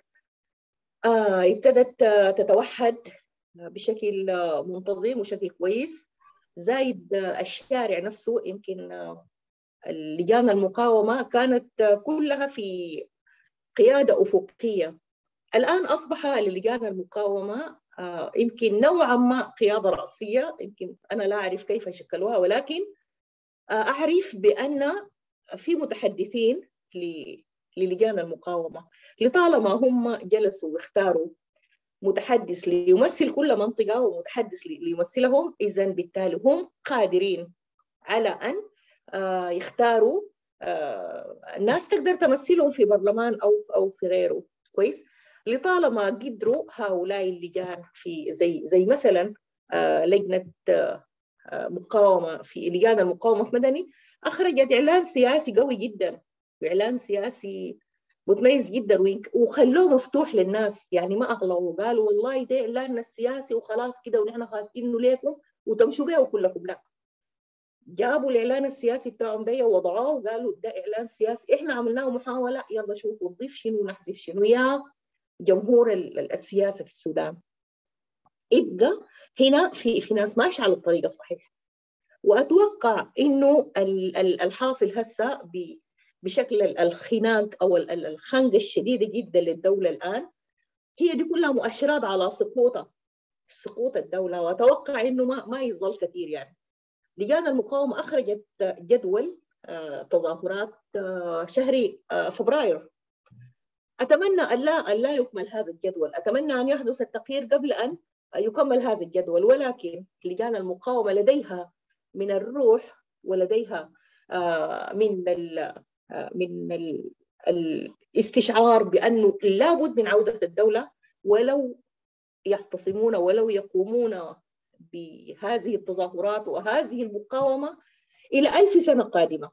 آه ابتدت تتوحد بشكل منتظم وشكل كويس. زايد الشارع نفسه، يمكن لجان المقاومة كانت كلها في قيادة أفقية. الآن أصبح للجان المقاومة يمكن نوعا ما قيادة رأسية، يمكن أنا لا أعرف كيف شكلوها، ولكن أعرف بأن في متحدثين للجان المقاومة لطالما هم جلسوا واختاروا متحدث ليمثل كل منطقة ومتحدث ليمثلهم، إذن بالتالي هم قادرين على أن يختاروا الناس تقدر تمثلهم في برلمان أو أو في غيره. كويس. لطالما قدروا هؤلاء اللجان في زي زي مثلا لجنة مقاومة في لجان المقاومة في مدني أخرجت إعلان سياسي قوي جدا، إعلان سياسي متميز جدا، وخلوه مفتوح للناس. يعني ما أغلقوا قالوا والله ده إعلاننا السياسي وخلاص كده ونحن خاتينه لكم وتمشوا بيه كلكم. لا، جابوا الإعلان السياسي بتاعهم ده ووضعوه وقالوا ده إعلان سياسي إحنا عملناه محاولة، يلا شوفوا نضيف شنو ونحذف شنو يا جمهور السياسة في السودان. يبقى هنا في في ناس ماشية على الطريقة الصحيحة، وأتوقع إنه الحاصل هسه بشكل الخناق أو الخنقة الشديدة جدا للدولة الآن هي دي كلها مؤشرات على سقوطها سقوط الدولة. وأتوقع إنه ما ما يظل كثير. يعني لجان المقاومة أخرجت جدول تظاهرات شهر فبراير. أتمنى أن لا أن لا يكمل هذا الجدول، أتمنى أن يحدث التغيير قبل أن يكمل هذا الجدول، ولكن لجان المقاومة لديها من الروح ولديها من ال من ال الاستشعار بأنه لابد من عودة الدولة، ولو يختصمون ولو يقومون بهذه التظاهرات وهذه المقاومة إلى ألف سنة قادمة،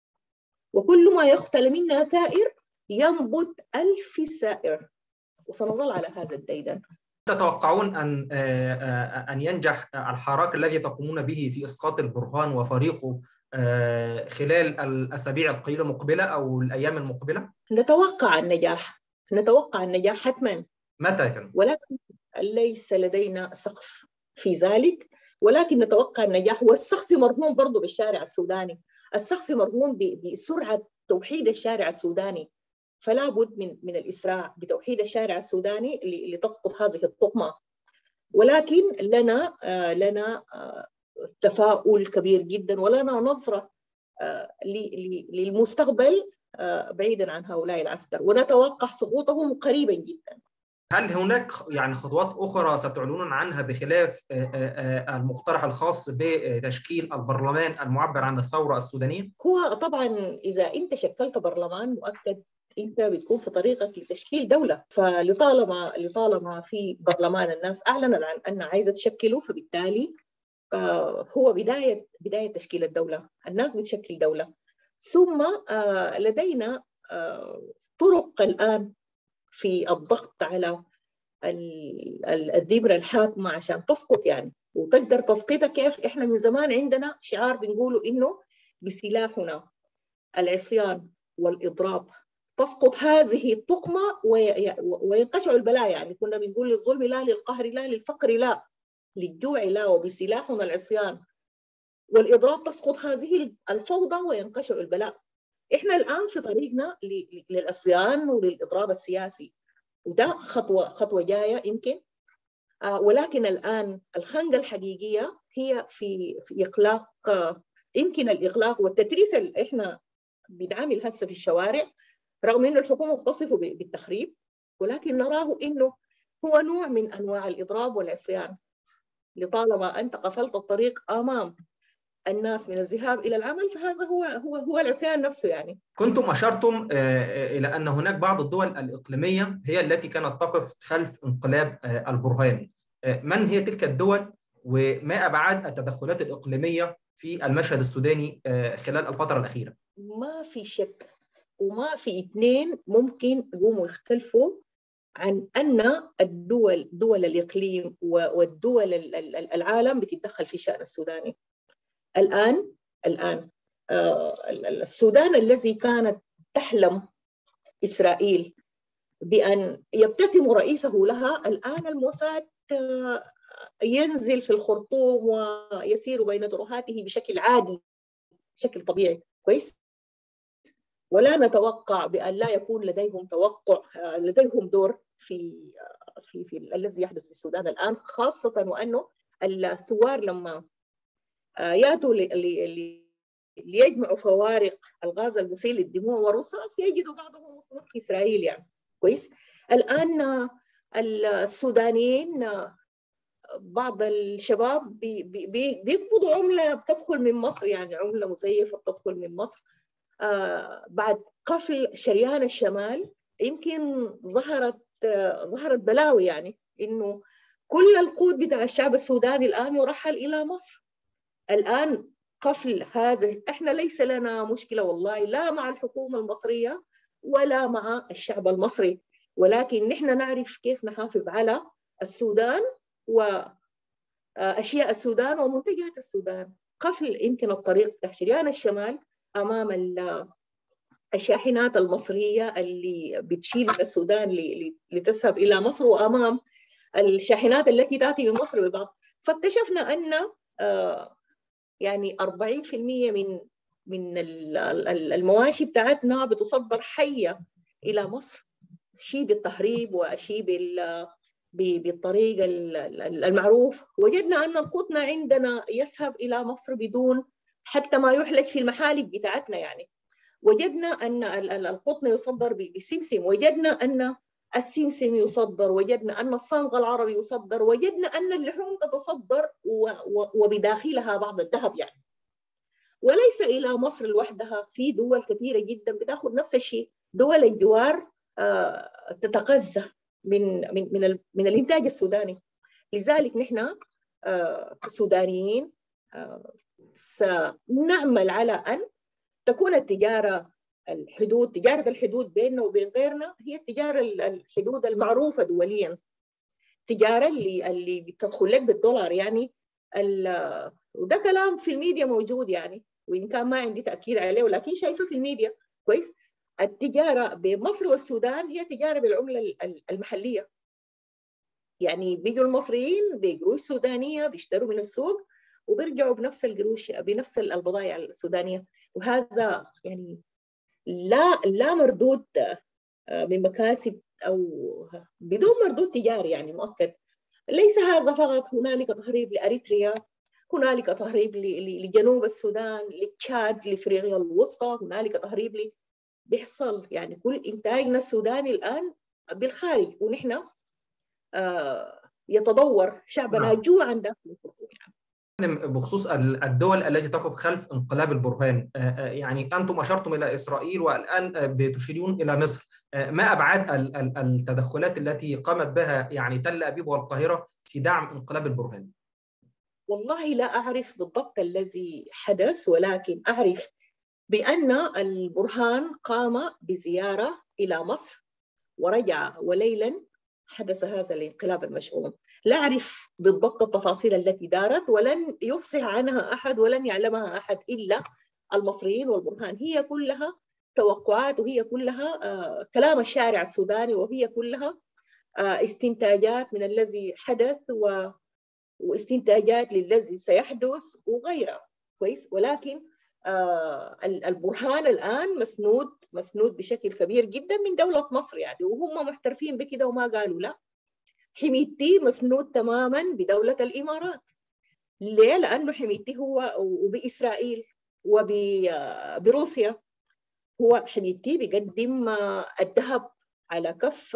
وكل ما يقتل منا ثائر ينبت ألف سائر، وسنظل على هذا الديدن. تتوقعون أن أن ينجح الحراك الذي تقومون به في إسقاط البرهان وفريقه خلال الأسابيع القليلة المقبلة أو الأيام المقبلة؟ نتوقع النجاح، نتوقع النجاح حتما. متى كان؟ ولكن ليس لدينا سقف في ذلك، ولكن نتوقع النجاح، والسقف مرهون برضو بالشارع السوداني، السقف مرهون بسرعة توحيد الشارع السوداني، فلا بد من من الإسراع بتوحيد الشارع السوداني لتسقط هذه الطقمة. ولكن لنا آه لنا آه تفاؤل كبير جدا، ولنا نظرة آه للمستقبل آه بعيدا عن هؤلاء العسكر، ونتوقع سقوطهم قريبا جدا. هل هناك يعني خطوات أخرى ستعلنون عنها بخلاف المقترح الخاص بتشكيل البرلمان المعبر عن الثورة السودانية؟ هو طبعا إذا أنت شكلت برلمان مؤكد أنت بتكون في طريقك لتشكيل دولة، فلطالما لطالما في برلمان الناس أعلنت عن أن عايزة تشكله، فبالتالي هو بداية بداية تشكيل الدولة، الناس بتشكل دولة. ثم لدينا طرق الآن في الضغط على الدبرة الحاكمة عشان تسقط يعني، وتقدر تسقطها كيف؟ إحنا من زمان عندنا شعار بنقوله إنه بسلاحنا العصيان والإضراب تسقط هذه الطقمة وينقشع البلاء. يعني كنا بنقول للظلم لا، للقهر لا، للفقر لا، للجوع لا، وبسلاحنا العصيان والإضراب تسقط هذه الفوضى وينقشع البلاء. إحنا الآن في طريقنا للعصيان وللإضراب السياسي، وده خطوة خطوة جاية يمكن، آه ولكن الآن الخنقة الحقيقية هي في في إغلاق، آه يمكن الإغلاق والتتريس اللي إحنا بنعمل هسه في الشوارع، رغم إنه الحكومة تصفه بالتخريب، ولكن نراه إنه هو نوع من أنواع الإضراب والعصيان، لطالما أنت قفلت الطريق أمام الناس من الذهاب إلى العمل، فهذا هو هو هو العصيان نفسه. يعني كنتم أشرتم إلى أن هناك بعض الدول الإقليمية هي التي كانت تقف خلف انقلاب البرهان، من هي تلك الدول وما أبعاد التدخلات الإقليمية في المشهد السوداني خلال الفترة الأخيرة؟ ما في شك وما في اثنين ممكن يقوموا يختلفوا عن أن الدول دول الإقليم والدول العالم بتتدخل في الشأن السوداني. الآن الآن السودان الذي كانت تحلم إسرائيل بأن يبتسم رئيسه لها، الآن الموساد ينزل في الخرطوم ويسير بين ترهاته بشكل عادي، بشكل طبيعي كويس، ولا نتوقع بأن لا يكون لديهم توقع لديهم دور في في في الذي يحدث في السودان الآن، خاصة وأنه الثوار لما يأتوا ليجمعوا فوارق الغاز المسيل للدموع والرصاص يجدوا بعضهم مصنوع في إسرائيل يعني كويس. الآن السودانيين بعض الشباب بي بي بيقبضوا عملة بتدخل من مصر، يعني عملة مزيفة بتدخل من مصر. آه بعد قفل شريان الشمال يمكن ظهرت آه ظهرت بلاوي، يعني إنه كل القوت بتاع الشعب السوداني الآن يرحل إلى مصر. الآن قفل هذا، إحنا ليس لنا مشكلة والله لا مع الحكومة المصرية ولا مع الشعب المصري، ولكن نحن نعرف كيف نحافظ على السودان وأشياء السودان ومنتجات السودان. قفل يمكن الطريق تحت شريان الشمال أمام الشاحنات المصرية اللي بتشيل السودان لتذهب إلى مصر، وأمام الشاحنات التي تأتي من مصر ببعض. فاكتشفنا أن يعني أربعين بالمئة من من المواشي بتاعتنا بتصدر حية إلى مصر، شيء بالتهريب وشيء بالطريق المعروف. وجدنا أن القطن عندنا يذهب إلى مصر بدون حتى ما يحلج في المحالق بتاعتنا يعني. وجدنا أن القطن يصدر بسمسم، وجدنا أن السمسم يصدر، وجدنا أن الصمغ العربي يصدر، وجدنا أن اللحوم تتصدر وبداخلها بعض الذهب يعني. وليس إلى مصر لوحدها، في دول كثيرة جدا بتاخذ نفس الشيء. دول الجوار تتغذى من من من, من الإنتاج السوداني. لذلك نحن كسودانيين سنعمل على أن تكون التجارة الحدود تجارة الحدود بيننا وبين غيرنا هي التجارة الحدود المعروفة دوليا، التجارة اللي اللي بتدخل لك بالدولار يعني. وده كلام في الميديا موجود يعني، وإن كان ما عندي تأكيد عليه ولكن شايفه في الميديا كويس. التجارة بين مصر والسودان هي تجارة بالعملة المحلية، يعني بيجوا المصريين بقروش سودانية بيشتروا من السوق وبيرجعوا بنفس القروش بنفس البضائع السودانية. وهذا يعني لا لا مردود من مكاسب أو بدون مردود تجاري يعني مؤكد. ليس هذا فقط، هنالك تهريب لأريتريا، هنالك تهريب لجنوب السودان، لتشاد، لإفريقيا الوسطى، هنالك تهريب لي بيحصل يعني. كل إنتاجنا السوداني الآن بالخارج، ونحن آه يتضور شعبنا جوعا داخل الخرطوم يعني. بخصوص الدول التي تقف خلف انقلاب البرهان، يعني أنتم أشرتم إلى إسرائيل والآن بتشيرون إلى مصر، ما أبعاد التدخلات التي قامت بها يعني تل أبيب والقاهرة في دعم انقلاب البرهان؟ والله لا أعرف بالضبط الذي حدث، ولكن أعرف بأن البرهان قام بزيارة إلى مصر ورجع، وليلا حدث هذا الانقلاب المشؤوم. لا أعرف بالضبط التفاصيل التي دارت، ولن يفصح عنها أحد ولن يعلمها أحد إلا المصريين والبرهان. هي كلها توقعات، وهي كلها آه كلام الشارع السوداني، وهي كلها آه استنتاجات من الذي حدث و... واستنتاجات للذي سيحدث وغيرها كويس. ولكن آه البرهان الآن مسنود مسنود بشكل كبير جدا من دولة مصر يعني، وهم محترفين بكده وما قالوا لا. حميدتي مسنود تماما بدولة الإمارات. ليه؟ لأنه حميدتي هو وبإسرائيل وبروسيا، هو حميدتي بيقدم الذهب على كف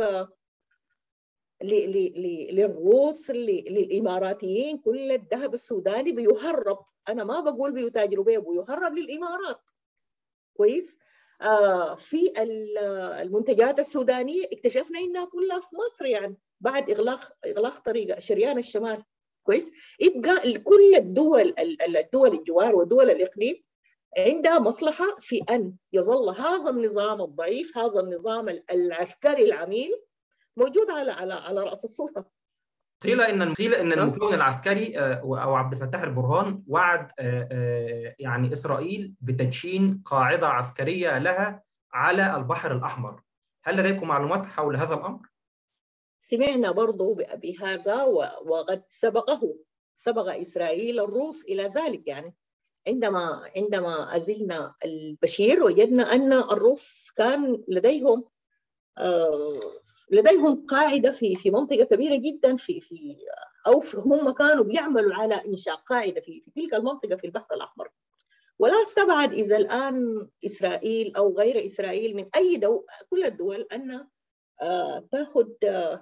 للروس للإماراتيين. كل الذهب السوداني بيهرب، أنا ما بقول بيتاجروا به، بيهرب للإمارات كويس. آه في المنتجات السودانية اكتشفنا إنها كلها في مصر يعني بعد إغلاق إغلاق طريق شريان الشمال كويس. يبقى كل الدول الدول الجوار ودول الإقليم عندها مصلحة في أن يظل هذا النظام الضعيف، هذا النظام العسكري العميل موجود على على على رأس السلطة. قيل ان قيل ان المكون العسكري او عبد الفتاح البرهان وعد يعني اسرائيل بتدشين قاعده عسكريه لها على البحر الاحمر، هل لديكم معلومات حول هذا الامر؟ سمعنا برضو بهذا، وقد سبقه سبق اسرائيل الروس الى ذلك يعني. عندما عندما ازلنا البشير وجدنا ان الروس كان لديهم آه لديهم قاعدة في في منطقة كبيرة جدا في في أو هم كانوا بيعملوا على إنشاء قاعدة في في تلك المنطقة في البحر الأحمر. ولا استبعد إذا الآن إسرائيل أو غير إسرائيل من أي دولة، كل الدول أن آه تأخذ آه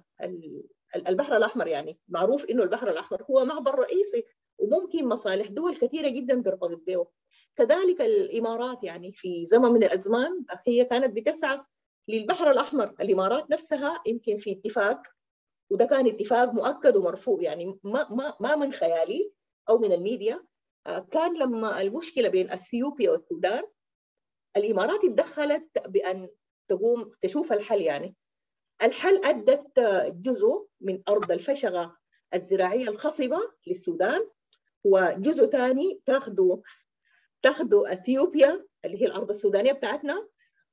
البحر الأحمر يعني. معروف إنه البحر الأحمر هو معبر رئيسي وممكن مصالح دول كثيرة جدا ترتبط به. كذلك الإمارات يعني في زمن من الأزمان هي كانت بتسعى للبحر الأحمر. الإمارات نفسها يمكن في اتفاق، وده كان اتفاق مؤكد ومرفوع يعني، ما ما ما من خيالي أو من الميديا. كان لما المشكلة بين أثيوبيا والسودان الإمارات اتدخلت بأن تقوم تشوف الحل يعني. الحل أدت جزء من أرض الفشغة الزراعية الخصبة للسودان، وجزء ثاني تاخذوا تاخذوا أثيوبيا اللي هي الأرض السودانية بتاعتنا،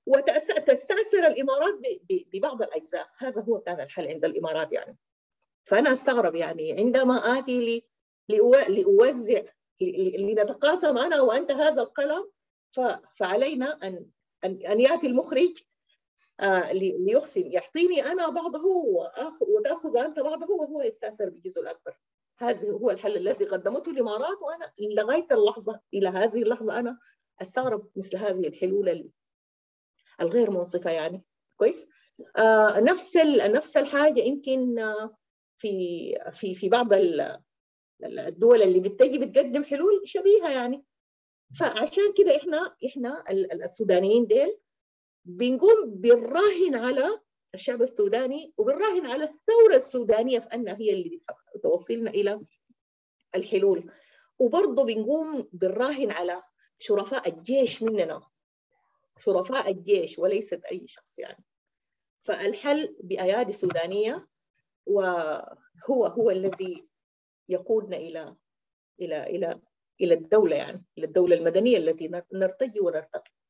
وتستأثر الإمارات ببعض الأجزاء. هذا هو كان الحل عند الإمارات يعني. فأنا أستغرب يعني عندما آتي لأوزع لنتقاسم أنا وأنت هذا القلم، فعلينا أن أن يأتي المخرج ليقسم، يعطيني أنا بعضه وتأخذ أنت بعضه وهو يستأثر بالجزء الأكبر. هذا هو الحل الذي قدمته الامارات، وانا لغايه اللحظه الى هذه اللحظه انا استغرب مثل هذه الحلول الغير منصفه يعني. كويس. آه نفس نفس الحاجه يمكن آه في في في بعض الدول اللي بتجي بتقدم حلول شبيهه يعني. فعشان كده احنا احنا السودانيين ديل بنقوم بنراهن على الشعب السوداني وبنراهن على الثوره السودانيه في انها هي اللي توصلنا الى الحلول. وبرضه بنقوم بنراهن على شرفاء الجيش مننا، شرفاء الجيش وليست اي شخص يعني. فالحل بايادي سودانيه، وهو هو الذي يقودنا الى الى الى الى الدوله يعني، الى الدوله المدنيه التي نرتجي ونرتقي.